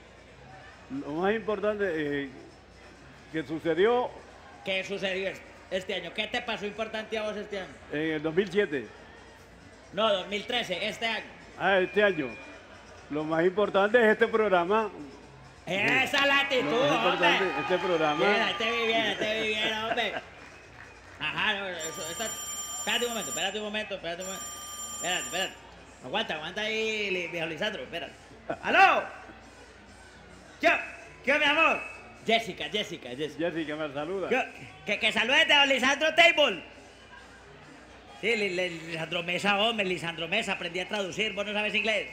S5: Lo más importante eh, que sucedió
S4: ¿Qué sucedió es- este año? ¿Qué te pasó importante a vos este año?
S5: en el dos mil siete.
S4: No, dos mil trece, este año.
S5: Ah, este año. Lo más importante es este programa.
S4: Esa latitud,
S5: Lo más
S4: hombre.
S5: importante, este programa.
S4: Bien, te vi bien, te vi bien, hombre. Ajá, no, eso, está... Espérate un momento, espérate un momento, espérate un momento. Espérate, espérate. Aguanta, aguanta ahí, li- viejo Lisandro, espérate. ¡Aló! ¿Qué? ¿Qué, mi amor? Jessica, Jessica, Jessica.
S5: Jessica me saluda.
S4: ¿Qué? Que, que saludes de don Lisandro Table. Sí, li, li- Lisandro Mesa, hombre, Lisandro Mesa, aprendí a traducir, vos no sabes inglés.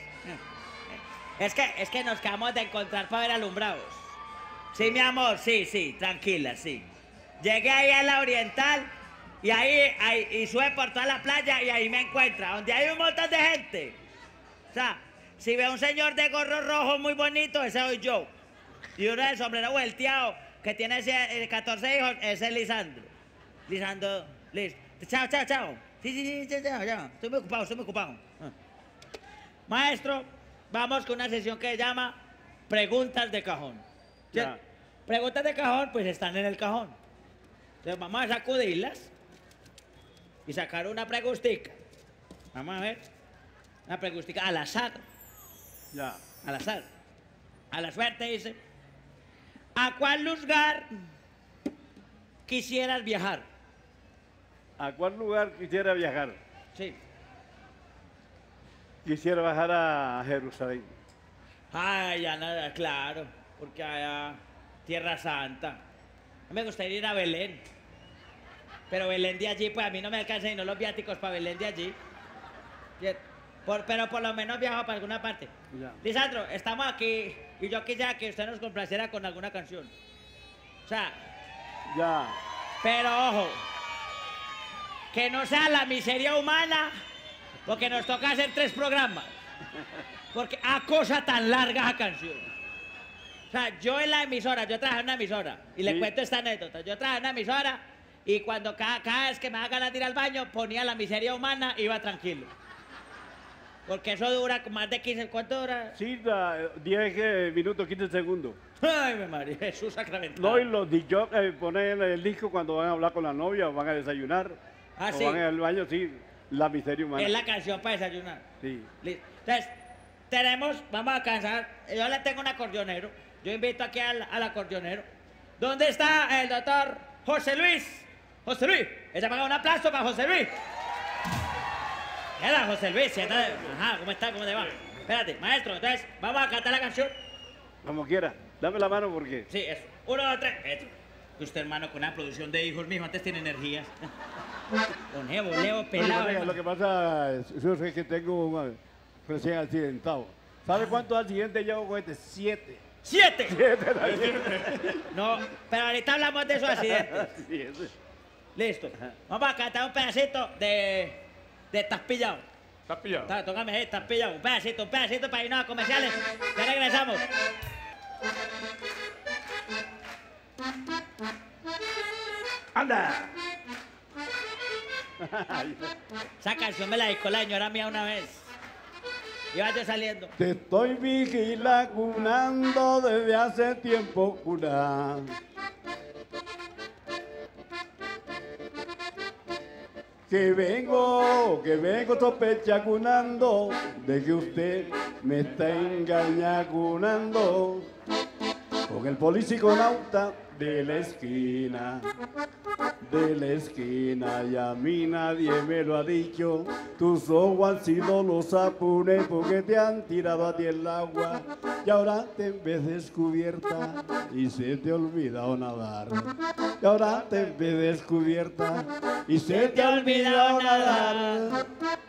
S4: Es que, es que nos acabamos de encontrar para ver alumbrados. Sí, mi amor, sí, sí, tranquila, sí. Llegué ahí a la Oriental y ahí, ahí y sube por toda la playa y ahí me encuentra, donde hay un montón de gente. O sea, si ve a un señor de gorro rojo muy bonito, ese soy yo. Y uno de sombrero volteado, que tiene ese, eh, catorce hijos, ese es Lisandro. Lisandro, listo. Chao, chao, chao. Sí, sí, sí, chao, chao, chao. Estoy muy ocupado, estoy muy ocupado. Ah. Maestro, vamos con una sesión que se llama Preguntas de Cajón. ¿Sí?
S5: Ya.
S4: Preguntas de cajón, pues están en el cajón. Entonces vamos a sacudirlas y sacar una preguntica. Vamos a ver. Una preguntica al azar.
S5: Ya.
S4: Al azar. A la suerte dice. ¿A cuál lugar quisieras viajar?
S5: ¿A cuál lugar quisiera viajar?
S4: Sí.
S5: Quisiera bajar a Jerusalén.
S4: Ay, ya nada, claro. Porque allá, Tierra Santa. A mí me gustaría ir a Belén. Pero Belén de allí, pues a mí no me alcanzan y no los viáticos para Belén de allí. Bien. Por- pero por lo menos viajo para alguna parte.
S5: Ya.
S4: Lisandro, estamos aquí y yo quisiera que usted nos complaciera con alguna canción. O sea,
S5: Ya.
S4: pero ojo, que no sea la miseria humana, porque nos toca hacer tres programas. Porque a cosa tan larga esa canción. O sea, yo en la emisora, yo trabajé en una emisora, y le
S5: Sí.
S4: cuento esta anécdota. Yo trabajé en una emisora, y cuando cada, cada vez que me da ganas de ir al baño, ponía la miseria humana, iba tranquilo. Porque eso dura más de quince, ¿cuánto dura?
S5: Sí, da, eh, diez eh, minutos, quince segundos.
S4: Ay, mi María, Jesús sacramentado.
S5: No, y los D J eh, ponen el disco cuando van a hablar con la novia o van a desayunar.
S4: Ah,
S5: o
S4: sí.
S5: van al baño, sí. La miseria humana.
S4: Es la canción para desayunar.
S5: Sí.
S4: Listo. Entonces, tenemos, vamos a cansar. Yo le tengo un acordeonero. Yo invito aquí al, al acordeonero. ¿Dónde está el doctor José Luis? José Luis. Ella paga un aplauso para José Luis. ¿Qué tal, José Luis? Siéntate. Ajá, ¿cómo está? ¿Cómo te va? Espérate, maestro, entonces, vamos a cantar la canción.
S5: Como quiera. Dame la mano porque.
S4: Sí, eso. Uno, dos, tres. Esto. Que usted, hermano, con una producción de hijos, mijo, antes tiene energías. Con Evo, Leo, pelado.
S5: Lo que-
S4: hermano.
S5: lo que pasa es es que tengo un eh, recién accidentado. ¿Sabe cuántos accidentes llevo con este? Siete.
S4: ¡Siete!
S5: Siete también.
S4: No, pero ahorita hablamos de esos accidentes.
S5: Siete.
S4: Listo. Vamos a cantar un pedacito de. de Estás pillado.
S6: ¿Estás pillado?
S4: Tá, tócame ahí, Estás pillado. Un pedacito, un pedacito para irnos a comerciales. Ya regresamos.
S5: ¡Anda!
S4: Esa canción me la dedicó la señora mía una vez. Iba yo saliendo.
S5: Te estoy vigilando desde hace tiempo, cura. Que vengo, que vengo sospechacunando de que usted me está engañacunando con el policiconauta de la esquina, de la esquina, y a mí nadie me lo ha dicho. Tus ojos han sido los apunes porque te han tirado a ti el agua y ahora te ves descubierta y se te ha olvidado nadar. Y ahora te ves descubierta y se te ha olvidado nadar.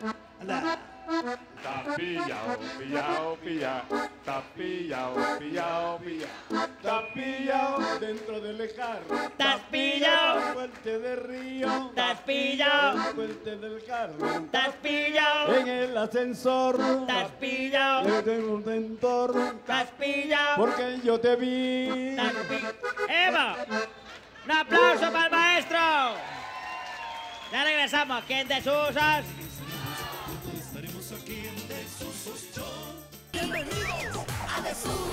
S6: Estás pillado, pillado, pillado. Estás pillado, pillado, pillado.
S5: Estás pillado dentro del carro.
S4: Estás pillado.
S5: Fuerte de río.
S4: Estás pillado.
S5: Fuerte del carro.
S4: Estás pillado.
S5: En el ascensor.
S4: Estás pillado.
S5: Yo tengo un tentor.
S4: Estás pillado.
S5: Porque yo te vi.
S4: Estás pi- Eva, un aplauso para el maestro. Ya regresamos aquí en Desusas.
S1: de Suso.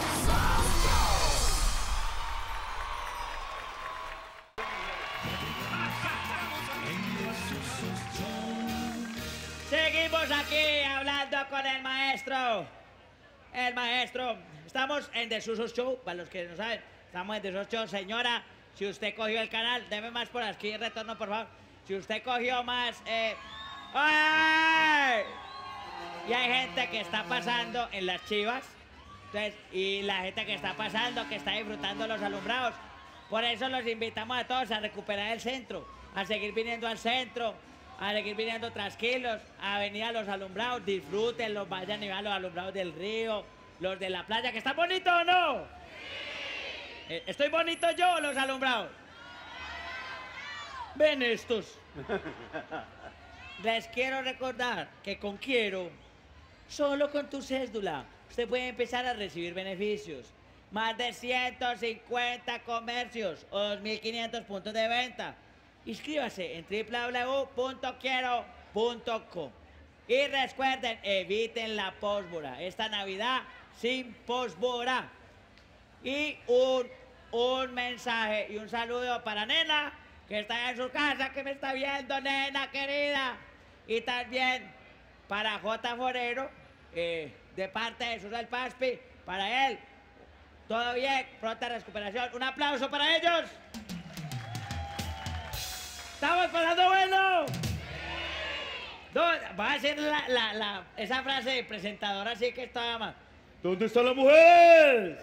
S4: Seguimos aquí hablando con el maestro. El maestro. Estamos en The Suso Show, para los que no saben. Estamos en The Suso Show. Señora, si usted cogió el canal, deme más por aquí, retorno, por favor. Si usted cogió más... Eh... ¡Ay! Y hay gente que está pasando en las chivas. Entonces, y la gente que está pasando, que está disfrutando los alumbrados. Por eso los invitamos a todos a recuperar el centro, a seguir viniendo al centro, a seguir viniendo tranquilos, a venir a los alumbrados, disfrútenlos, vayan y vean los alumbrados del río, los de la playa, que están bonitos o no. Eh, ¿Estoy bonito yo o los alumbrados? Ven estos. Les quiero recordar que con Quiero, solo con tu cédula, usted puede empezar a recibir beneficios. Más de ciento cincuenta comercios o dos mil quinientos puntos de venta. Inscríbase en w w w punto quiero punto com. Y recuerden, eviten la pólvora. Esta Navidad sin pólvora. Y un, un mensaje y un saludo para Nena, que está en su casa, que me está viendo, Nena querida. Y también para J. Forero, eh, de parte de Suso el Paspi, para él. Todo bien, pronta recuperación. Un aplauso para ellos. ¿Estamos pasando bueno? ¿Dónde? Va a decir la, la, la, esa frase de presentadora así que estaba más. ¿Dónde están las mujeres?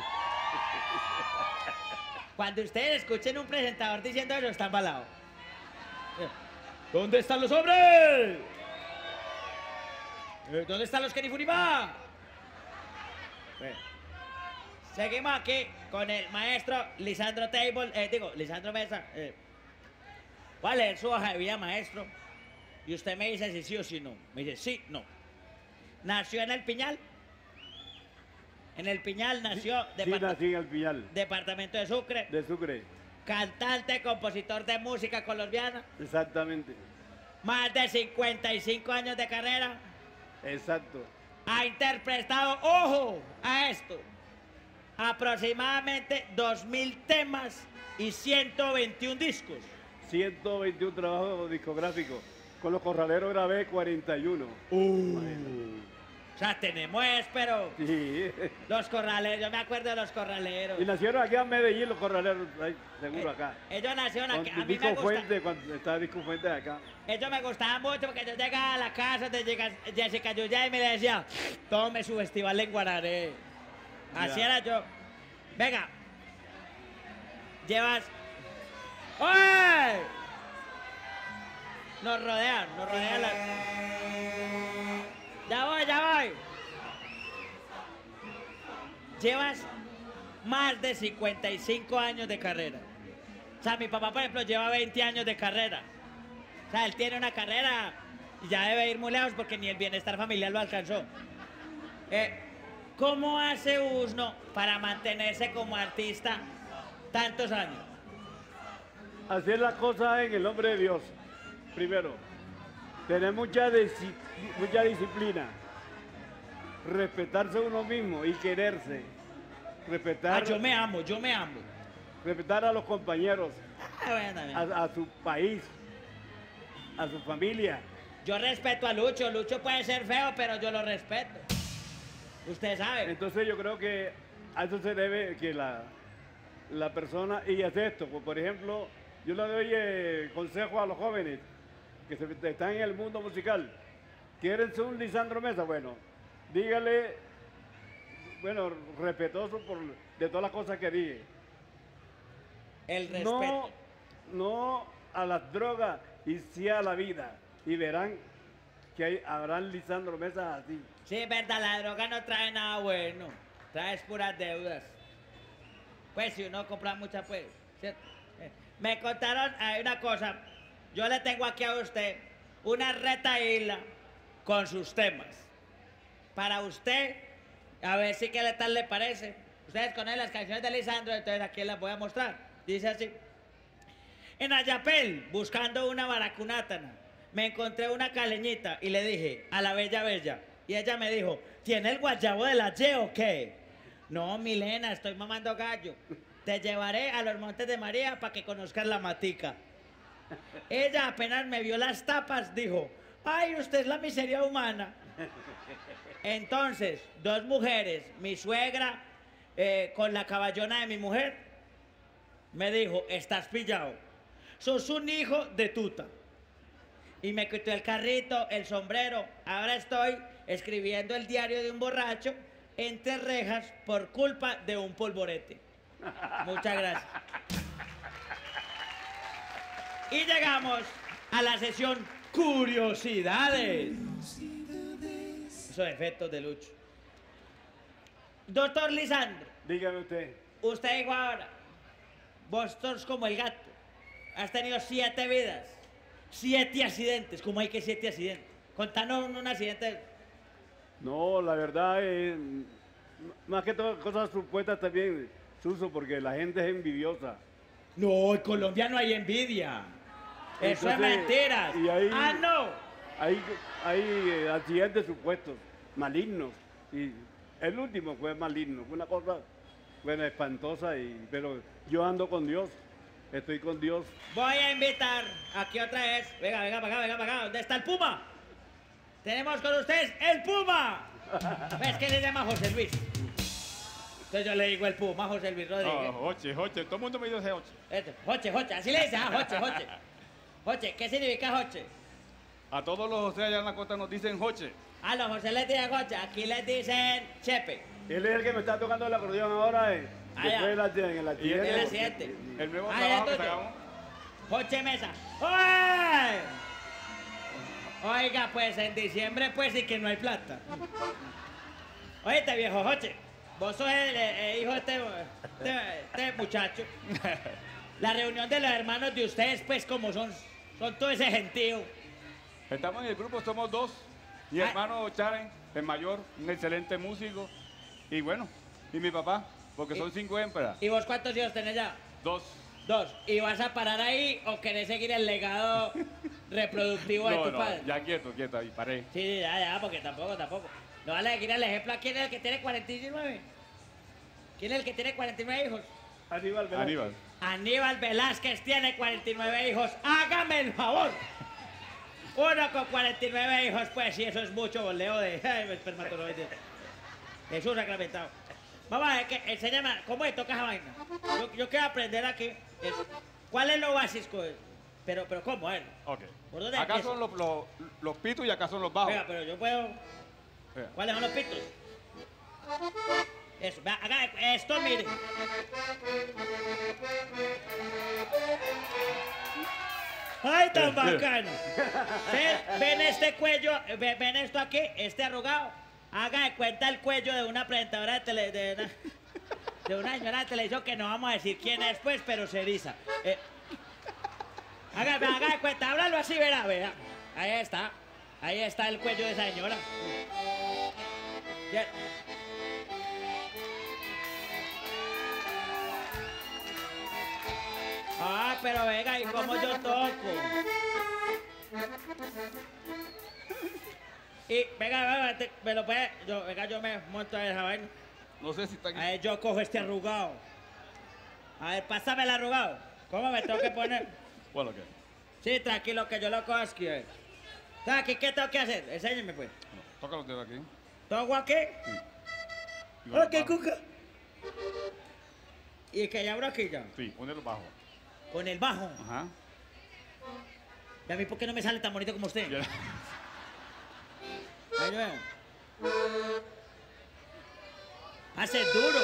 S4: Cuando ustedes escuchen un presentador diciendo eso, están balados. ¿Dónde están los hombres? ¿Dónde están los que ni fu ni fa? Bueno. Seguimos aquí con el maestro Lisandro Table, eh, digo, Lisandro Mesa. Eh. Voy a leer su hoja de vida, maestro, y usted me dice si sí o si no. Me dice sí, no. Nació en El Piñal. En El Piñal nació...
S5: Sí, nací en El Piñal.
S4: Departamento de Sucre.
S5: De Sucre.
S4: Cantante, compositor de música colombiana.
S5: Exactamente.
S4: Más de cincuenta y cinco años de carrera.
S5: Exacto.
S4: Ha interpretado, ojo, a esto, aproximadamente dos mil temas y ciento veintiún discos.
S5: ciento veintiún trabajos discográficos. Con los corraleros grabé cuarenta y uno.
S4: Uh. O sea, tenemos es, pero...
S5: Sí.
S4: Los corraleros, yo me acuerdo de los corraleros.
S5: Y nacieron aquí en Medellín los corraleros, ahí, seguro
S4: Eh,
S5: acá.
S4: Ellos nacieron aquí,
S5: Con
S4: a mí
S5: Disco
S4: me gusta...
S5: Fuente, cuando estaba Disco Fuente acá.
S4: Ellos me gustaban mucho porque yo llegaba a la casa de Jessica- Jessica Yuyá y me le decía, tome su festival en Guararé. Así
S5: Ya.
S4: era yo. Venga. Llevas... ¡Oye! Nos rodean, nos rodean las... Ya voy, ya voy. Llevas más de cincuenta y cinco años de carrera. O sea, mi papá, por ejemplo, lleva veinte años de carrera. O sea, él tiene una carrera y ya debe ir muy lejos porque ni el bienestar familiar lo alcanzó. Eh, ¿Cómo hace uno para mantenerse como artista tantos años?
S5: Hacer las cosas en el nombre de Dios. Primero, tener mucha, disi- mucha disciplina. Respetarse uno mismo y quererse. Respetar,
S4: Ah, yo me amo, yo me amo.
S5: respetar a los compañeros,
S4: Ah, bueno, bien.
S5: a, a su país, a su familia.
S4: Yo respeto a Lucho. Lucho puede ser feo, pero yo lo respeto. Usted sabe.
S5: Entonces yo creo que a eso se debe que la, la persona, y hace esto, pues, por ejemplo, yo le doy eh, consejo a los jóvenes que se, están en el mundo musical. ¿Quieren ser un Lisandro Mesa? Bueno, dígale, bueno, respetuoso por, de todas las cosas que dije.
S4: El respeto.
S5: No, no a las drogas y sí a la vida. Y verán que hay, habrán Lisandro Mesas así.
S4: Sí, es verdad, la droga no trae nada bueno. Trae puras deudas. Pues si uno compra muchas, pues, ¿cierto? Eh, Me contaron, hay una cosa, yo le tengo aquí a usted una retaíla con sus temas. Para usted, a ver si qué tal le parece. Ustedes conocen las canciones de Lisandro, entonces aquí las voy a mostrar. Dice así. En Ayapel, buscando una baracunátana, me encontré una caleñita y le dije, a la bella bella. Y ella me dijo, ¿tiene el guayabo de la Y o qué? No, Milena, estoy mamando gallo. Te llevaré a los Montes de María para que conozcas la matica. Ella apenas me vio las tapas, dijo, ay, usted es la miseria humana. Entonces, dos mujeres, mi suegra eh, con la caballona de mi mujer, me dijo, estás pillado, sos un hijo de tuta. Y me quitó el carrito, el sombrero. Ahora estoy escribiendo el diario de un borracho entre rejas por culpa de un polvorete. Muchas gracias. Y llegamos a la sesión Curiosidades. Esos efectos de Lucho. Doctor Lisandro,
S5: Dígame usted.
S4: usted dijo ahora, vos sos como el gato. Has tenido siete vidas, siete accidentes. ¿Cómo hay que siete accidentes? Contanos un, un accidente.
S5: No, la verdad, es, más que todo cosas supuestas también, Suso, porque la gente es envidiosa.
S4: No, en Colombia no hay envidia. Eso es
S5: Entonces,
S4: mentiras.
S5: y ahí-
S4: Ah, no.
S5: Hay, hay eh, accidentes supuestos, malignos. Y el último fue maligno, fue una cosa, bueno, espantosa, y, pero yo ando con Dios, estoy con Dios.
S4: Voy a invitar aquí otra vez. Venga, venga para acá, venga para acá. ¿Dónde está el Puma? Tenemos con ustedes el Puma. ¿Ves que se llama José Luis? Entonces yo le digo el Puma, José Luis Rodríguez.
S6: No, Joche, Joche, todo el mundo me dice Joche.
S4: Este, Joche, Joche, así le dice, ah, Joche, Joche. Joche, ¿qué significa Joche?
S6: A todos los José allá en la costa nos dicen Joche.
S4: A los José les dicen Joche, aquí les dicen Chepe.
S5: Él es el que me está tocando el acordeón ahora, eh,
S4: Ah,
S5: después
S4: ya.
S5: del accidente, en el
S6: Y
S5: accidente.
S4: el accidente.
S6: El nuevo
S4: Ah,
S6: trabajo que
S4: entonces.
S6: hagamos.
S4: Joche Mesa. ¡Oye! Oiga, pues en diciembre pues sí que no hay plata. Oíste, viejo Joche, vos sos el, eh, hijo de este, este- este muchacho. La reunión de los hermanos de ustedes, pues como son, son todo ese gentío.
S6: Estamos en el grupo, somos dos. Mi
S4: Ah.
S6: hermano Charen, el mayor, un excelente músico. Y bueno, y mi papá, porque son cinco hembras.
S4: ¿Y vos cuántos hijos tenés ya?
S6: Dos.
S4: Dos. ¿Y vas a parar ahí o querés seguir el legado reproductivo de
S6: No,
S4: tu
S6: no,
S4: padre?
S6: ya quieto, quieto, ahí paré.
S4: Sí, sí, ya, ya, porque tampoco, tampoco. No vale seguir el ejemplo. ¿Quién es el que tiene cuarenta y nueve? ¿Quién es el que tiene cuarenta y nueve hijos?
S5: Aníbal Velázquez.
S6: Aníbal.
S4: Aníbal Velázquez tiene cuarenta y nueve hijos. Hágame el favor. Uno con cuarenta y nueve hijos, pues, si eso es mucho boleo de ay, espermatozoides. Jesús sacramentado. Vamos a ver, que, enséñame, ¿cómo se toca esa vaina? Yo, yo quiero aprender aquí. es- ¿Cuál es lo básico? Pero, pero ¿cómo? A ver.
S6: Ok.
S4: ¿Por dónde
S6: Acá
S4: empiezo?
S6: son los, los, los pitos y acá son los bajos.
S4: Venga, pero yo puedo...
S6: Vea.
S4: ¿Cuáles son los pitos? Eso, vea, haga esto, mire. ¡Ay, tan bacano! ¿Sí? ¿Ven este cuello? ¿Ven, ven esto aquí? Este arrugado. Haga de cuenta el cuello de una presentadora de tele... De una, de una señora de televisión que no vamos a decir quién es, pues, pero se eriza. Eh, haga, haga de cuenta, háblalo así, verá, verá. Ahí está. Ahí está el cuello de esa señora. Ya. Ah, pero venga, ¿y cómo yo toco? Y venga, venga, te- me lo puede, yo, venga, yo me monto en esa vaina.
S6: No sé si está aquí.
S4: A ver, yo cojo este arrugado. A ver, pásame el arrugado. ¿Cómo me tengo que poner?
S6: Bueno, ¿qué?
S4: Sí, tranquilo, que yo lo cojo aquí. eh. Está aquí, ¿qué tengo que hacer? Enséñeme, pues.
S6: No, toca los dedos aquí.
S4: ¿Toco aquí?
S6: Y con los
S4: Ok,
S6: bajos.
S4: cuca. Y que ya abro aquí ya.
S6: Sí, ponerlo bajo.
S4: Con el bajo.
S6: Ajá.
S4: ¿Y a mí por qué no me sale tan bonito como usted?
S6: Ya.
S4: Ahí yo veo. Hace duro.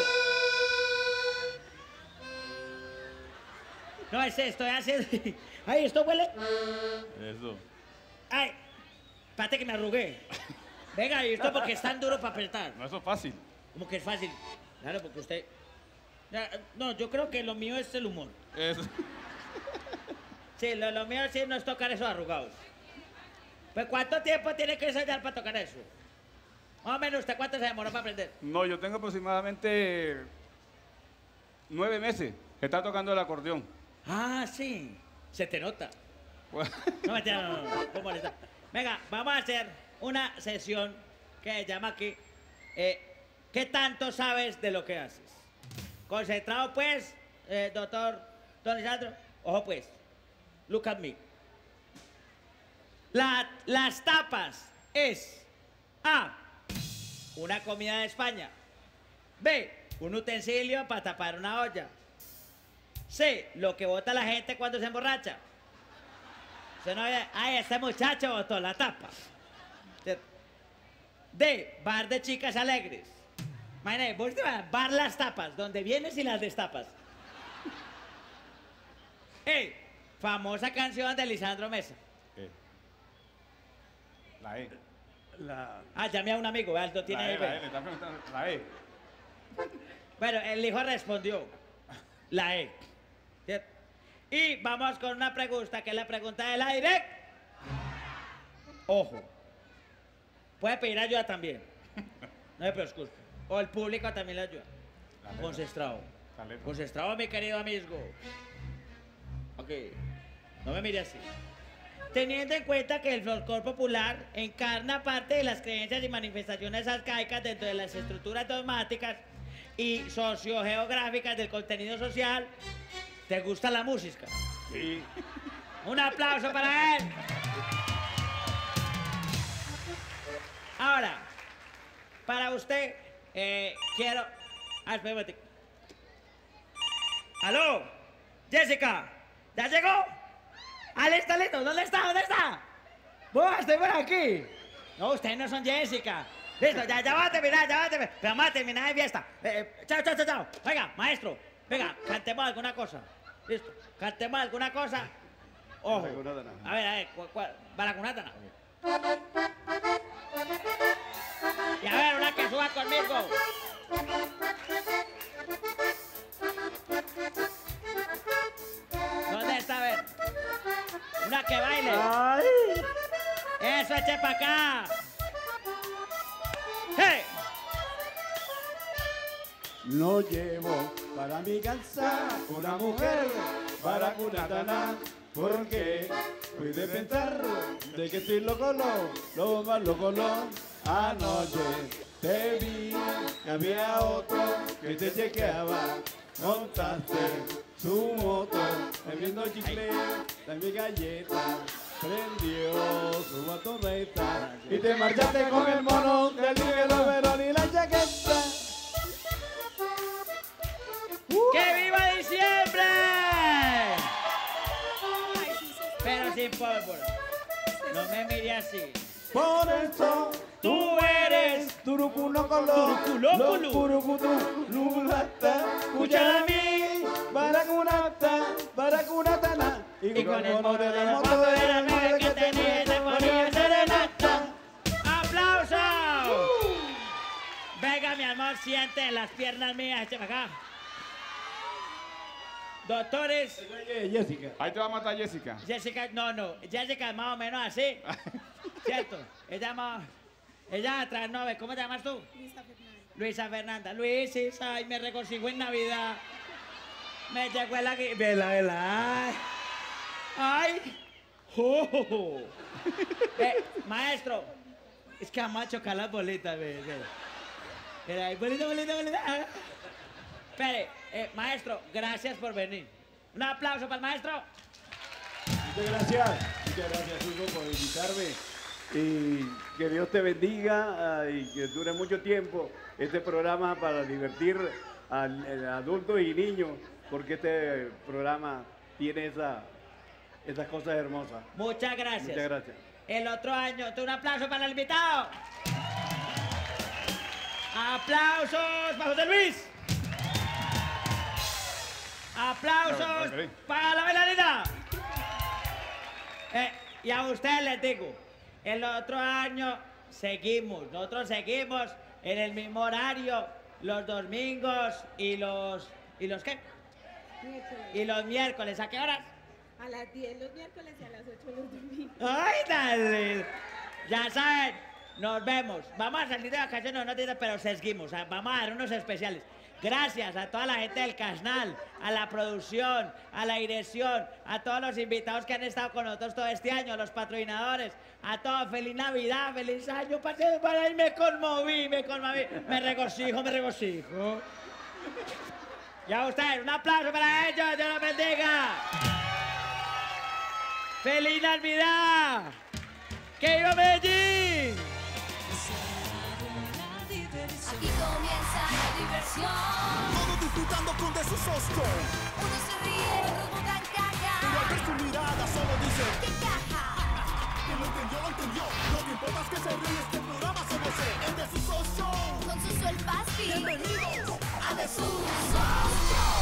S4: No, ese estoy haciendo. Ay, esto huele.
S6: Eso.
S4: Ay, espérate que me arrugué. Venga, y esto porque es tan duro para apretar.
S6: No, eso es fácil.
S4: Como que es fácil. Claro, porque usted. Ya, No, yo creo que lo mío es el humor.
S6: Eso.
S4: Sí, lo, lo mío sí no es tocar esos arrugados. Pues, ¿cuánto tiempo tiene que ensayar para tocar eso? Más o menos, ¿usted cuánto se demoró para aprender?
S6: No, yo tengo aproximadamente nueve meses que está tocando el acordeón.
S4: Ah, sí. Se te nota. No, mentira, no, no, no, no, ¿cómo le está? Venga, vamos a hacer una sesión que se llama aquí eh, ¿Qué tanto sabes de lo que haces? Concentrado pues, eh, doctor Don Lisandro. Ojo pues, look at me. La- las tapas es A, una comida de España. B, un utensilio para tapar una olla. C, lo que bota la gente cuando se emborracha. Usted no ve, ay, este muchacho botó la tapa. ¿Cierto? D, bar de chicas alegres. Imagínate, vos te vas a bar las tapas, donde vienes y las destapas. E, famosa canción de Lisandro Mesa.
S6: Eh. La E.
S5: La,
S4: Ah, llamé a un amigo, ¿verdad? Lo tiene
S6: La
S4: ahí.
S6: E, la E,
S4: ve.
S6: le está preguntando. La E.
S4: Bueno, el hijo respondió. La E. ¿Cierto? Y vamos con una pregunta, que es la pregunta del aire. Ojo. Puede pedir ayuda también. No se preocupe. O el público también le ayuda.
S6: La letra.
S4: Concestrado.
S6: La letra.
S4: Concestrado, mi querido amigo. Ok. No me mire así. Teniendo en cuenta que el folclore popular encarna parte de las creencias y manifestaciones arcaicas dentro de las estructuras dogmáticas y sociogeográficas del contenido social, ¿te gusta la música?
S5: sí.
S4: Un aplauso para él. Ahora, para usted, eh, quiero... Ah, espera un momentico. ¿Aló? Jessica, ¿ya llegó? Ah, listo, listo. ¿Dónde está? ¿Dónde está? Vos, estoy por aquí. No, ustedes no son Jessica. Listo, ya, ya va a terminar, ya va a terminar. Pero vamos a terminar de fiesta. Eh, eh, chao, chao, chao, chao. Oiga, maestro, venga, cantemos alguna cosa. Listo, cantemos alguna cosa. Ojo.
S5: Baracunátana.
S4: A ver, a ver, ¿cuál? cuál? Baracunátana. Y a ver, una que suba conmigo. ¿Dónde está? A ver. Una que baile.
S5: Ay.
S4: Eso, eche para acá. ¡Hey!
S5: No llevo para mi casa una mujer para cunatana, porque puede pensar de que estoy loco, no, lo más loco, no. Anoche te vi que había otro que te chequeaba, montaste su moto, bebiendo chicle, también galleta, prendió su motorreta y te marchaste con el mono del Miguel Verón y la chaqueta.
S4: ¡Que viva diciembre! Pero sin pólvora. No me mire así.
S5: Por eso
S4: Tú eres
S5: turuculo color,
S4: Turuculóculo.
S5: turucutu, lulata, cucharami, baracunata, baracunatana.
S4: Y con el mono de la moto de la novia que tenía se ponía serenata. ¡Aplausos! Venga, mi amor, siente en las piernas mías, eche para acá. Doctores,
S5: Oye, Jessica.
S6: Ahí te va a matar Jessica.
S4: Jessica, no, no, Jessica es más o menos así, ¿cierto? Ella más, ella atrás, no, ve, ¿cómo te llamas tú?
S1: Luisa Fernanda.
S4: Luisa Fernanda. Luisis, ay, me reconsigo en Navidad. Me llegó el aquí. Vela, vela. Ay. Ay. Oh, oh, oh. Eh, maestro, es que vamos a chocar las bolitas, ve, ve. Mira, ahí, bolita, bolita, bolita. Ah. Espere, eh, maestro, gracias por venir. Un aplauso para el maestro.
S5: Muchas gracias, muchas gracias Hugo por invitarme y que Dios te bendiga ah, y que dure mucho tiempo este programa para divertir al, al adultos y niños, porque este programa tiene esa, esas cosas hermosas.
S4: Muchas gracias.
S5: Muchas gracias.
S4: El otro año, un aplauso para el invitado. Aplausos para José Luis. Aplausos
S6: No, no, no, no.
S4: para la bailarina. Eh, y a ustedes les digo, el otro año seguimos, nosotros seguimos en el mismo horario, los domingos y los... ¿Y los qué?
S1: Miércoles.
S4: Y los miércoles, ¿a qué horas?
S1: A las diez los miércoles y a las ocho los domingos.
S4: ¡Ay, dale! Ya saben, nos vemos. Vamos a salir de vacaciones, no, no, pero seguimos. O sea, vamos a dar unos especiales. Gracias a toda la gente del Casnal, a la producción, a la dirección, a todos los invitados que han estado con nosotros todo este año, a los patrocinadores, a todos. Feliz Navidad, feliz año. Pasé por ahí, me conmoví, me conmoví. Me regocijo, me regocijo. Ya ustedes, un aplauso para ellos, Dios los bendiga. ¡Feliz Navidad! ¡Que viva Medellín!
S7: Aquí comienza la diversión.
S2: Todos disfrutando con De Sus Sostro.
S7: Uno se ríe, otro dan caca.
S2: Pero al ver su mirada solo dice
S7: ¡Qué caja!
S2: que lo entendió, lo entendió. Lo que importa es que se ríe, este programa somos el De Sus Sostro.
S7: Con Suso el Pasti.
S2: Bienvenidos
S7: A De Sus Sostro.